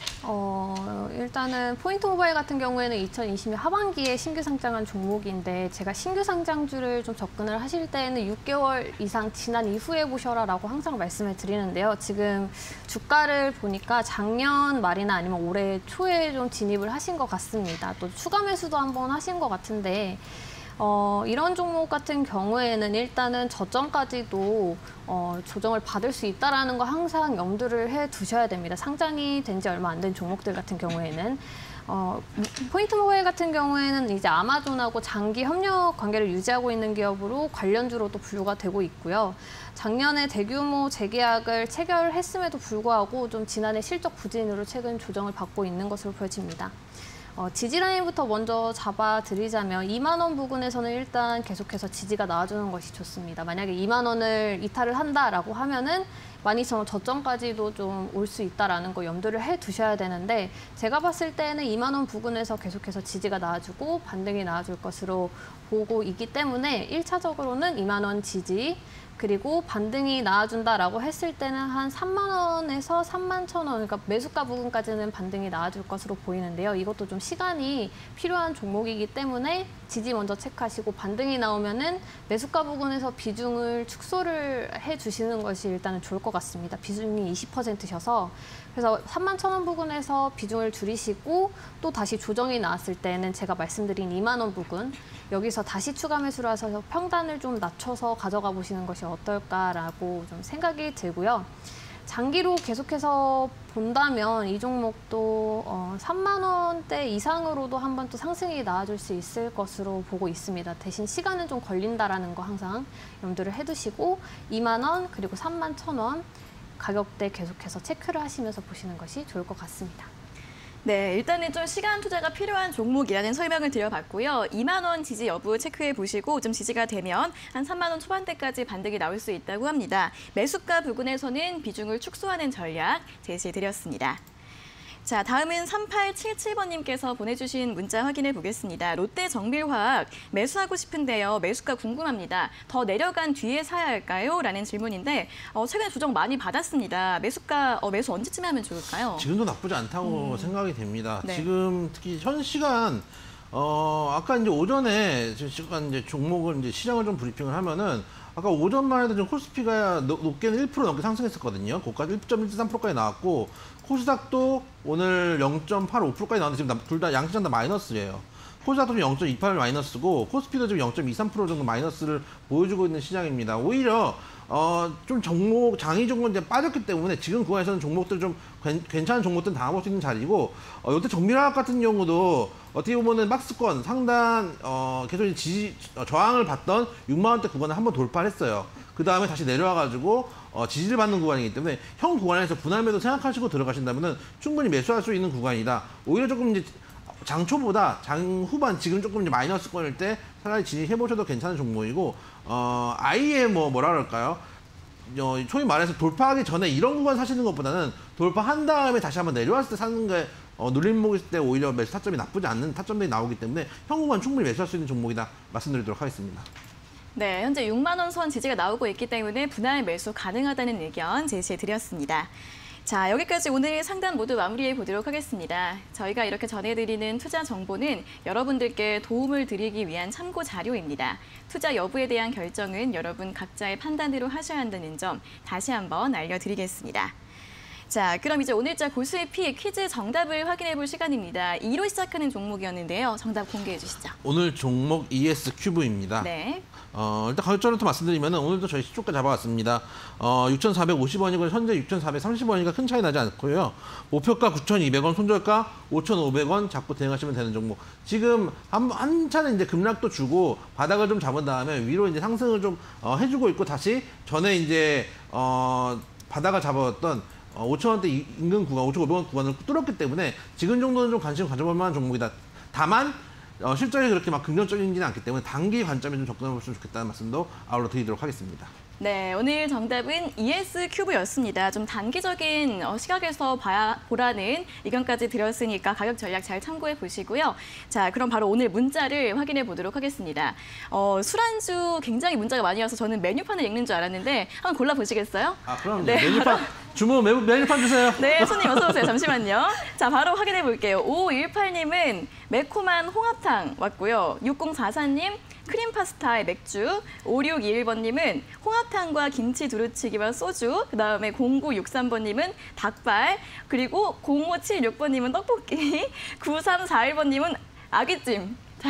Speaker 3: 일단은 포인트 모바일 같은 경우에는 2020년 하반기에 신규 상장한 종목인데 제가 신규 상장주를 좀 접근을 하실 때에는 6개월 이상 지난 이후에 보셔라라고 항상 말씀을 드리는데요. 지금 주가를 보니까 작년 말이나 아니면 올해 초에 좀 진입을 하신 것 같습니다. 또 추가 매수도 한번 하신 것 같은데 이런 종목 같은 경우에는 일단은 저점까지도 조정을 받을 수 있다는 거 항상 염두를 해 두셔야 됩니다. 상장이 된 지 얼마 안 된 종목들 같은 경우에는 포인트 모바일 같은 경우에는 이제 아마존하고 장기 협력 관계를 유지하고 있는 기업으로 관련주로도 분류가 되고 있고요. 작년에 대규모 재계약을 체결했음에도 불구하고 좀 지난해 실적 부진으로 최근 조정을 받고 있는 것으로 보여집니다. 지지라인부터 먼저 잡아드리자면 2만 원 부근에서는 일단 계속해서 지지가 나와주는 것이 좋습니다. 만약에 2만 원을 이탈을 한다라고 하면은 12,000원 저점까지도 좀 올 수 있다라는 거 염두를 해 두셔야 되는데 제가 봤을 때는 2만 원 부근에서 계속해서 지지가 나와주고 반등이 나와줄 것으로 보고 있기 때문에 1차적으로는 2만 원 지지 그리고 반등이 나와준다라고 했을 때는 한 3만 원에서 31,000원, 그러니까 매수가 부분까지는 반등이 나와줄 것으로 보이는데요. 이것도 좀 시간이 필요한 종목이기 때문에 지지 먼저 체크하시고 반등이 나오면은 매수가 부분에서 비중을 축소를 해주시는 것이 일단은 좋을 것 같습니다. 비중이 20%셔서 그래서 31,000원 부근에서 비중을 줄이시고 또 다시 조정이 나왔을 때는 제가 말씀드린 2만 원 부근 여기서 다시 추가 매수를 하셔서 평단을 좀 낮춰서 가져가 보시는 것이 어떨까라고 좀 생각이 들고요. 장기로 계속해서 본다면 이 종목도 3만 원대 이상으로도 한번 또 상승이 나와줄 수 있을 것으로 보고 있습니다. 대신 시간은 좀 걸린다라는 거 항상 염두를 해두시고 2만 원 그리고 31,000원 가격대 계속해서 체크를 하시면서 보시는 것이 좋을 것 같습니다.
Speaker 1: 네, 일단은 좀 시간 투자가 필요한 종목이라는 설명을 드려봤고요. 2만 원 지지 여부 체크해 보시고 좀 지지가 되면 한 3만 원 초반대까지 반등이 나올 수 있다고 합니다. 매수가 부근에서는 비중을 축소하는 전략 제시해드렸습니다. 자, 다음은 3877번님께서 보내주신 문자 확인해 보겠습니다. 롯데 정밀화학 매수하고 싶은데요. 매수가 궁금합니다. 더 내려간 뒤에 사야 할까요? 라는 질문인데 최근에 조정 많이 받았습니다. 매수가 매수 언제쯤 하면 좋을까요?
Speaker 2: 지금도 나쁘지 않다고 생각이 됩니다.
Speaker 1: 네.
Speaker 2: 지금 특히 현 시간 아까 이제 오전에 시간 이제 종목을 이제 시장을 좀 브리핑을 하면은 아까 오전만 해도 좀 코스피가 높게는 1% 넘게 상승했었거든요. 고가도 1.133%까지 나왔고 코스닥도 오늘 0.85%까지 나왔는데 지금 둘 다 양시장 다 마이너스예요. 코스닥도 지금 0.28 마이너스고 코스피도 지금 0.23% 정도 마이너스를 보여주고 있는 시장입니다. 오히려 좀 장이 종목 이제 빠졌기 때문에 지금 구간에서는 종목들 좀 괜찮은 종목들 당해볼 수 있는 자리고 롯데 정밀화학 같은 경우도 어떻게 보면은 박스권 상단 계속 저항을 받던 6만 원대 구간을 한번 돌파를 했어요. 그 다음에 다시 내려와가지고 지지를 받는 구간이기 때문에 현 구간에서 분할 매도 생각하시고 들어가신다면은 충분히 매수할 수 있는 구간이다. 오히려 조금 이제 장 초보다 장 후반 지금 조금 이제 마이너스권일 때 차라리 진입해 보셔도 괜찮은 종목이고 아예 뭐라 그럴까요? 소위 말해서 돌파하기 전에 이런 구간 사시는 것보다는 돌파한 다음에 다시 한번 내려왔을 때 사는 게 눌림목일 때 오히려 매수 타점이 나쁘지 않는 타점들이 나오기 때문에 현 구간 충분히 매수할 수 있는 종목이다 말씀드리도록 하겠습니다.
Speaker 1: 네, 현재 6만 원 선 지지가 나오고 있기 때문에 분할 매수 가능하다는 의견 제시해 드렸습니다. 자, 여기까지 오늘 상담 모두 마무리해 보도록 하겠습니다. 저희가 이렇게 전해드리는 투자 정보는 여러분들께 도움을 드리기 위한 참고 자료입니다. 투자 여부에 대한 결정은 여러분 각자의 판단으로 하셔야 한다는 점 다시 한번 알려드리겠습니다. 자, 그럼 이제 오늘자 고수의 피 퀴즈 정답을 확인해 볼 시간입니다. 2로 시작하는 종목이었는데요. 정답 공개해 주시죠.
Speaker 2: 오늘 종목 ES 큐브입니다.
Speaker 1: 네.
Speaker 2: 일단 가격적으로 말씀드리면 오늘도 저희 시초가 잡아왔습니다. 6,450원이고 현재 6,430원이니까 큰 차이 나지 않고요. 목표가 9,200원, 손절가 5,500원 잡고 대응하시면 되는 종목. 지금 한 차례 이제 급락도 주고 바닥을 좀 잡은 다음에 위로 이제 상승을 좀 해주고 있고 다시 전에 이제 바닥을 잡아왔던 5,000원대 인근 구간, 5,500원 구간을 뚫었기 때문에 지금 정도는 좀 관심 가져볼 만한 종목이다. 다만 실적이 그렇게 막 긍정적이지는 않기 때문에 단기 관점에 좀 접근해 보시면 좋겠다는 말씀도 아울러 드리도록 하겠습니다.
Speaker 1: 네, 오늘 정답은 ES 큐브였습니다. 좀 단기적인 시각에서 보라는 의견까지 드렸으니까 가격 전략 잘 참고해 보시고요. 자, 그럼 바로 오늘 문자를 확인해 보도록 하겠습니다. 술안주 굉장히 문자가 많이 와서 저는 메뉴판을 읽는 줄 알았는데 한번 골라보시겠어요?
Speaker 2: 그럼
Speaker 1: 네,
Speaker 2: 메뉴판 주문 메뉴판 주세요.
Speaker 1: 네, 손님 어서 오세요. 잠시만요. 자, 바로 확인해 볼게요. 5518님은 매콤한 홍합탕 왔고요. 6044님 크림 파스타에 맥주, 5621번님은 홍합탕과 김치 두루치기와 소주, 그다음에 0963번님은 닭발, 그리고 0576번님은 떡볶이, 9341번님은 아귀찜. 자,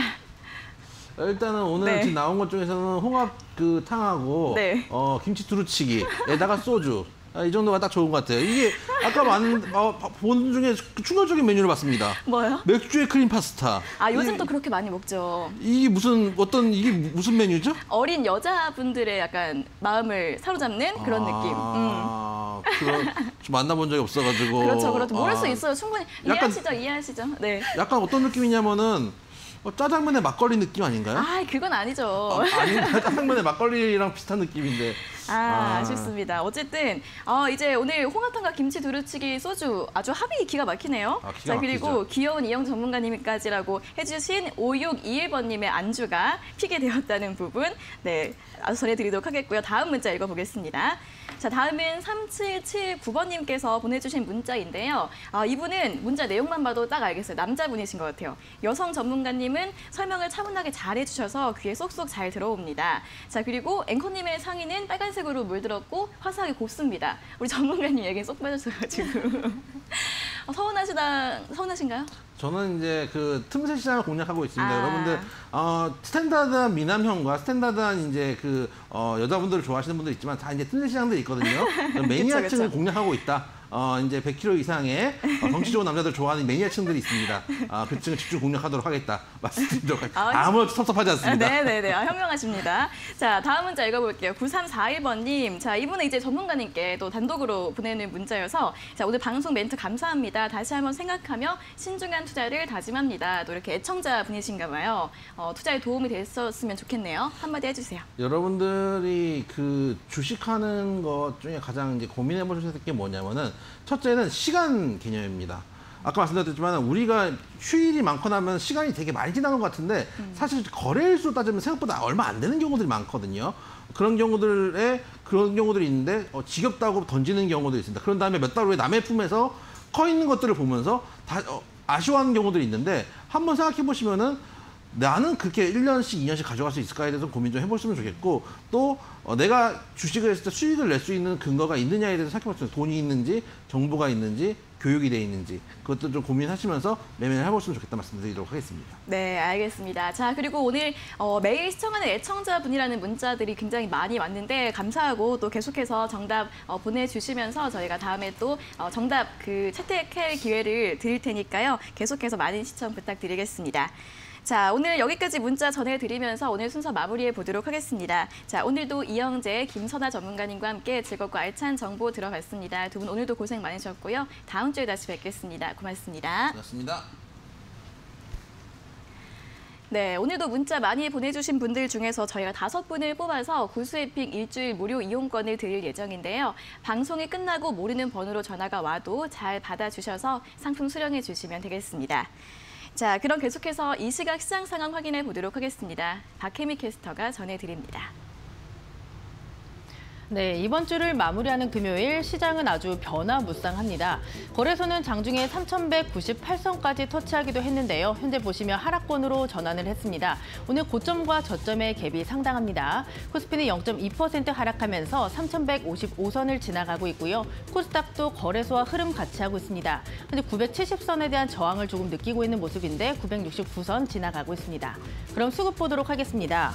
Speaker 2: 일단은 오늘
Speaker 1: 네.
Speaker 2: 지금 나온 것 중에서는 홍합 그 탕하고
Speaker 1: 네.
Speaker 2: 김치 두루치기에다가 소주. 이 정도가 딱 좋은 것 같아요. 이게 아까 본 중에 충격적인 메뉴를 봤습니다.
Speaker 1: 뭐요?
Speaker 2: 맥주에 크림 파스타.
Speaker 1: 요즘 또 그렇게 많이 먹죠.
Speaker 2: 이게 무슨 메뉴죠?
Speaker 1: 어린 여자분들의 약간 마음을 사로잡는 그런 느낌.
Speaker 2: 좀 만나본 적이 없어가지고.
Speaker 1: 그렇죠. 모를 수 있어요. 충분히
Speaker 2: 약간-
Speaker 1: 이해하시죠. 네.
Speaker 2: 약간 어떤 느낌이냐면은 짜장면의 막걸리 느낌 아닌가요?
Speaker 1: 그건 아니죠.
Speaker 2: 아닌가? 짜장면의 막걸리랑 비슷한 느낌인데.
Speaker 1: 아쉽습니다. 어쨌든 이제 오늘 홍합탕과 김치 두루치기 소주 아주 합이 기가 막히네요.
Speaker 2: 기가
Speaker 1: 자, 그리고
Speaker 2: 막히죠.
Speaker 1: 귀여운 이영 전문가님까지라고 해주신 5621번님의 안주가 피게 되었다는 부분 아주 전해드리도록 하겠고요. 다음 문자 읽어보겠습니다. 자, 다음은 3779번님께서 보내주신 문자인데요. 이분은 문자 내용만 봐도 딱 알겠어요. 남자분이신 것 같아요. 여성 전문가님은 설명을 차분하게 잘 해주셔서 귀에 쏙쏙 잘 들어옵니다. 자, 그리고 앵커님의 상의는 빨간색으로 물들었고 화사하게 곱습니다. 우리 전문가님 얘기 쏙 빠졌어가지고. 서운하신가요?
Speaker 2: 저는 이제 그 틈새 시장을 공략하고 있습니다.
Speaker 1: 아.
Speaker 2: 여러분들 스탠다드한 미남형과 스탠다드한 이제 그 여자분들을 좋아하시는 분들 있지만 다 이제 틈새 시장들이 있거든요. 매니아층을
Speaker 1: 그쵸.
Speaker 2: 공략하고 있다. 이제 100kg 이상의 덩치 좋은 남자들 좋아하는 매니아층들이 있습니다. 그 층을 집중 공략하도록 하겠다. 말씀드리도록 하겠습니다. 아무것도 섭섭하지 않습니다.
Speaker 1: 네네네. 현명하십니다. 자, 다음 문자 읽어볼게요. 9341번님. 자, 이분은 이제 전문가님께 또 단독으로 보내는 문자여서 자, 오늘 방송 멘트 감사합니다. 다시 한번 생각하며 신중한 투자를 다짐합니다. 또 이렇게 애청자 분이신가 봐요. 투자에 도움이 됐었으면 좋겠네요. 한마디 해주세요.
Speaker 2: 여러분들이 그 주식하는 것 중에 가장 이제 고민해 보셔야 될 게 뭐냐면은 첫째는 시간 개념입니다. 아까 말씀드렸지만 우리가 휴일이 많거나 하면 시간이 되게 많이 지나는 것 같은데 사실 거래일수로 따지면 생각보다 얼마 안 되는 경우들이 많거든요. 그런 경우들이 있는데 지겹다고 던지는 경우도 있습니다. 그런 다음에 몇 달 후에 남의 품에서 커 있는 것들을 보면서 아쉬워하는 경우들이 있는데 한번 생각해 보시면은 나는 그렇게 1년씩, 2년씩 가져갈 수 있을까에 대해서 고민 좀 해보시면 좋겠고 또 내가 주식을 했을 때 수익을 낼 수 있는 근거가 있느냐에 대해서 생각해 보시면 돈이 있는지, 정보가 있는지, 교육이 돼 있는지 그것도 좀 고민하시면서 매매를 해보시면 좋겠다 말씀드리도록 하겠습니다.
Speaker 1: 네, 알겠습니다. 자, 그리고 오늘 매일 시청하는 애청자분이라는 문자들이 굉장히 많이 왔는데 감사하고 또 계속해서 정답 보내주시면서 저희가 다음에 또 정답 채택할 기회를 드릴 테니까요. 계속해서 많은 시청 부탁드리겠습니다. 자, 오늘 여기까지 문자 전해드리면서 오늘 순서 마무리해 보도록 하겠습니다. 자, 오늘도 이영재, 김선아 전문가님과 함께 즐겁고 알찬 정보 들어봤습니다. 두 분 오늘도 고생 많으셨고요. 다음 주에 다시 뵙겠습니다. 고맙습니다.
Speaker 2: 고맙습니다.
Speaker 1: 네, 오늘도 문자 많이 보내주신 분들 중에서 저희가 5분을 뽑아서 구스에픽 일주일 무료 이용권을 드릴 예정인데요. 방송이 끝나고 모르는 번호로 전화가 와도 잘 받아주셔서 상품 수령해 주시면 되겠습니다. 자, 그럼 계속해서 이 시각 시장 상황 확인해 보도록 하겠습니다. 박혜미 캐스터가 전해드립니다.
Speaker 4: 네, 이번 주를 마무리하는 금요일 시장은 아주 변화무쌍합니다. 거래소는 장중에 3,198선까지 터치하기도 했는데요. 현재 보시면 하락권으로 전환을 했습니다. 오늘 고점과 저점의 갭이 상당합니다. 코스피는 0.2% 하락하면서 3,155선을 지나가고 있고요. 코스닥도 거래소와 흐름 같이 하고 있습니다. 현재 970선에 대한 저항을 조금 느끼고 있는 모습인데 969선 지나가고 있습니다. 그럼 수급 보도록 하겠습니다.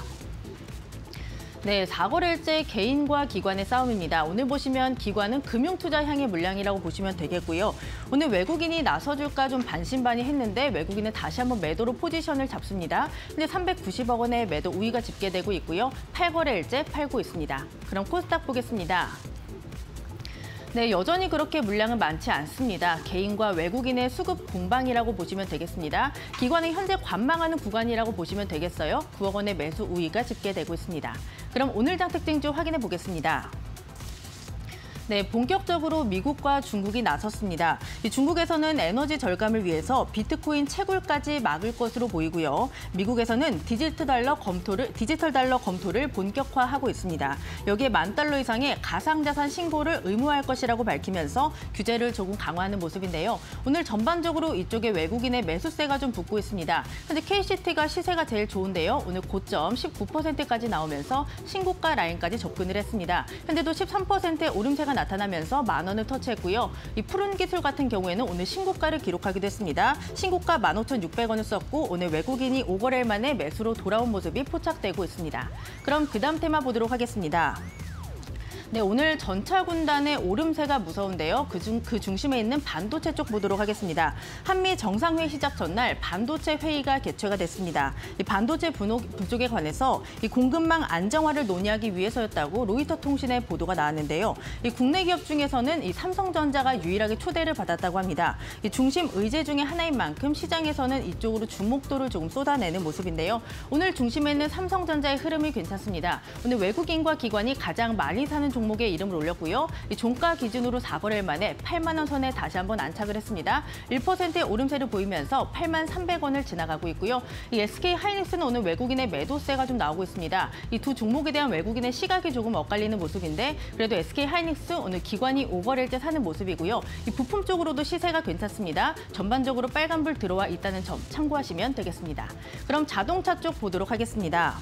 Speaker 4: 네, 4거래일째 개인과 기관의 싸움입니다. 오늘 보시면 기관은 금융투자 향의 물량이라고 보시면 되겠고요. 오늘 외국인이 나서줄까 좀 반신반의했는데 외국인은 다시 한번 매도로 포지션을 잡습니다. 근데 390억 원의 매도 우위가 집계되고 있고요. 8거래일째 팔고 있습니다. 그럼 코스닥 보겠습니다. 네, 여전히 그렇게 물량은 많지 않습니다. 개인과 외국인의 수급 공방이라고 보시면 되겠습니다. 기관은 현재 관망하는 구간이라고 보시면 되겠어요. 9억 원의 매수 우위가 집계되고 있습니다. 그럼 오늘 장 특징주 확인해 보겠습니다. 네, 본격적으로 미국과 중국이 나섰습니다. 중국에서는 에너지 절감을 위해서 비트코인 채굴까지 막을 것으로 보이고요. 미국에서는 디지털 달러 검토를 본격화하고 있습니다. 여기에 $10,000 이상의 가상자산 신고를 의무화할 것이라고 밝히면서 규제를 조금 강화하는 모습인데요. 오늘 전반적으로 이쪽에 외국인의 매수세가 좀 붙고 있습니다. 현재 KCT가 시세가 제일 좋은데요. 오늘 고점 19%까지 나오면서 신고가 라인까지 접근을 했습니다. 현재도 13%의 오름세가 나타나면서 10,000원을 터치했고요. 이 푸른 기술 같은 경우에는 오늘 신고가를 기록하기도 했습니다. 신고가 15,600원을 썼고 오늘 외국인이 5거래일 만에 매수로 돌아온 모습이 포착되고 있습니다. 그럼 그 다음 테마 보도록 하겠습니다. 네, 오늘 전차군단의 오름세가 무서운데요. 그 중심에 있는 반도체 쪽 보도록 하겠습니다. 한미 정상회의 시작 전날 반도체 회의가 개최가 됐습니다. 이 반도체 부족에 관해서 이 공급망 안정화를 논의하기 위해서였다고 로이터 통신의 보도가 나왔는데요. 이 국내 기업 중에서는 이 삼성전자가 유일하게 초대를 받았다고 합니다. 이 중심 의제 중에 하나인 만큼 시장에서는 이쪽으로 주목도를 조금 쏟아내는 모습인데요. 오늘 중심에 있는 삼성전자의 흐름이 괜찮습니다. 오늘 외국인과 기관이 가장 많이 사는 종목에 이름을 올렸고요. 이 종가 기준으로 4거래일 만에 8만 원 선에 다시 한번 안착을 했습니다. 1%의 오름세를 보이면서 83,300원을 지나가고 있고요. 이 SK 하이닉스는 오늘 외국인의 매도세가 좀 나오고 있습니다. 이 두 종목에 대한 외국인의 시각이 조금 엇갈리는 모습인데 그래도 SK 하이닉스 오늘 기관이 5거래일째 사는 모습이고요. 이 부품 쪽으로도 시세가 괜찮습니다. 전반적으로 빨간불 들어와 있다는 점 참고하시면 되겠습니다. 그럼 자동차 쪽 보도록 하겠습니다.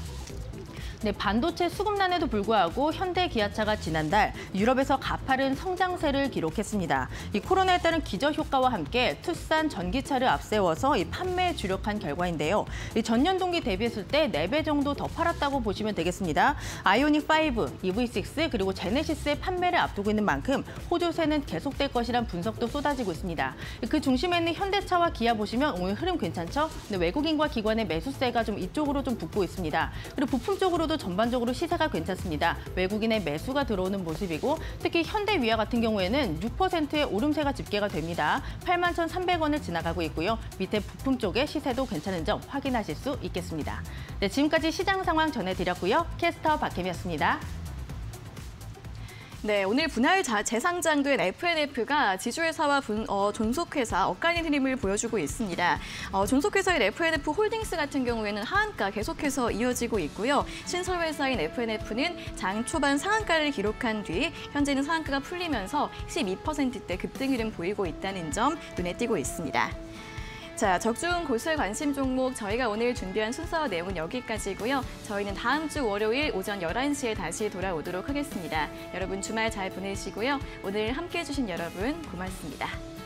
Speaker 4: 네, 반도체 수급난에도 불구하고 현대 기아차가 지난달 유럽에서 가파른 성장세를 기록했습니다. 이 코로나에 따른 기저 효과와 함께 투싼 전기차를 앞세워서 이 판매에 주력한 결과인데요. 이 전년 동기 대비했을 때 4배 정도 더 팔았다고 보시면 되겠습니다. 아이오닉 5, EV6 그리고 제네시스의 판매를 앞두고 있는 만큼 호조세는 계속될 것이란 분석도 쏟아지고 있습니다. 그 중심에 있는 현대차와 기아 보시면 오늘 흐름 괜찮죠? 근데 외국인과 기관의 매수세가 좀 이쪽으로 좀 붙고 있습니다. 그리고 부품 쪽으로 전반적으로 시세가 괜찮습니다. 외국인의 매수가 들어오는 모습이고 특히 현대위아 같은 경우에는 6%의 오름세가 집계가 됩니다. 81,300원을 지나가고 있고요. 밑에 부품 쪽의 시세도 괜찮은 점 확인하실 수 있겠습니다. 네, 지금까지 시장 상황 전해드렸고요. 캐스터 박혜미였습니다.
Speaker 1: 네, 오늘 분할 재상장된 FNF가 지주회사와 존속회사 엇갈린 흐름을 보여주고 있습니다. 존속회사인 FNF 홀딩스 같은 경우에는 하한가 계속해서 이어지고 있고요. 신설회사인 FNF는 장 초반 상한가를 기록한 뒤 현재는 상한가가 풀리면서 12%대 급등 흐름 보이고 있다는 점 눈에 띄고 있습니다. 자, 적중 고수의 관심 종목 저희가 오늘 준비한 순서 내용은 여기까지고요. 저희는 다음 주 월요일 오전 11시에 다시 돌아오도록 하겠습니다. 여러분 주말 잘 보내시고요. 오늘 함께해 주신 여러분 고맙습니다.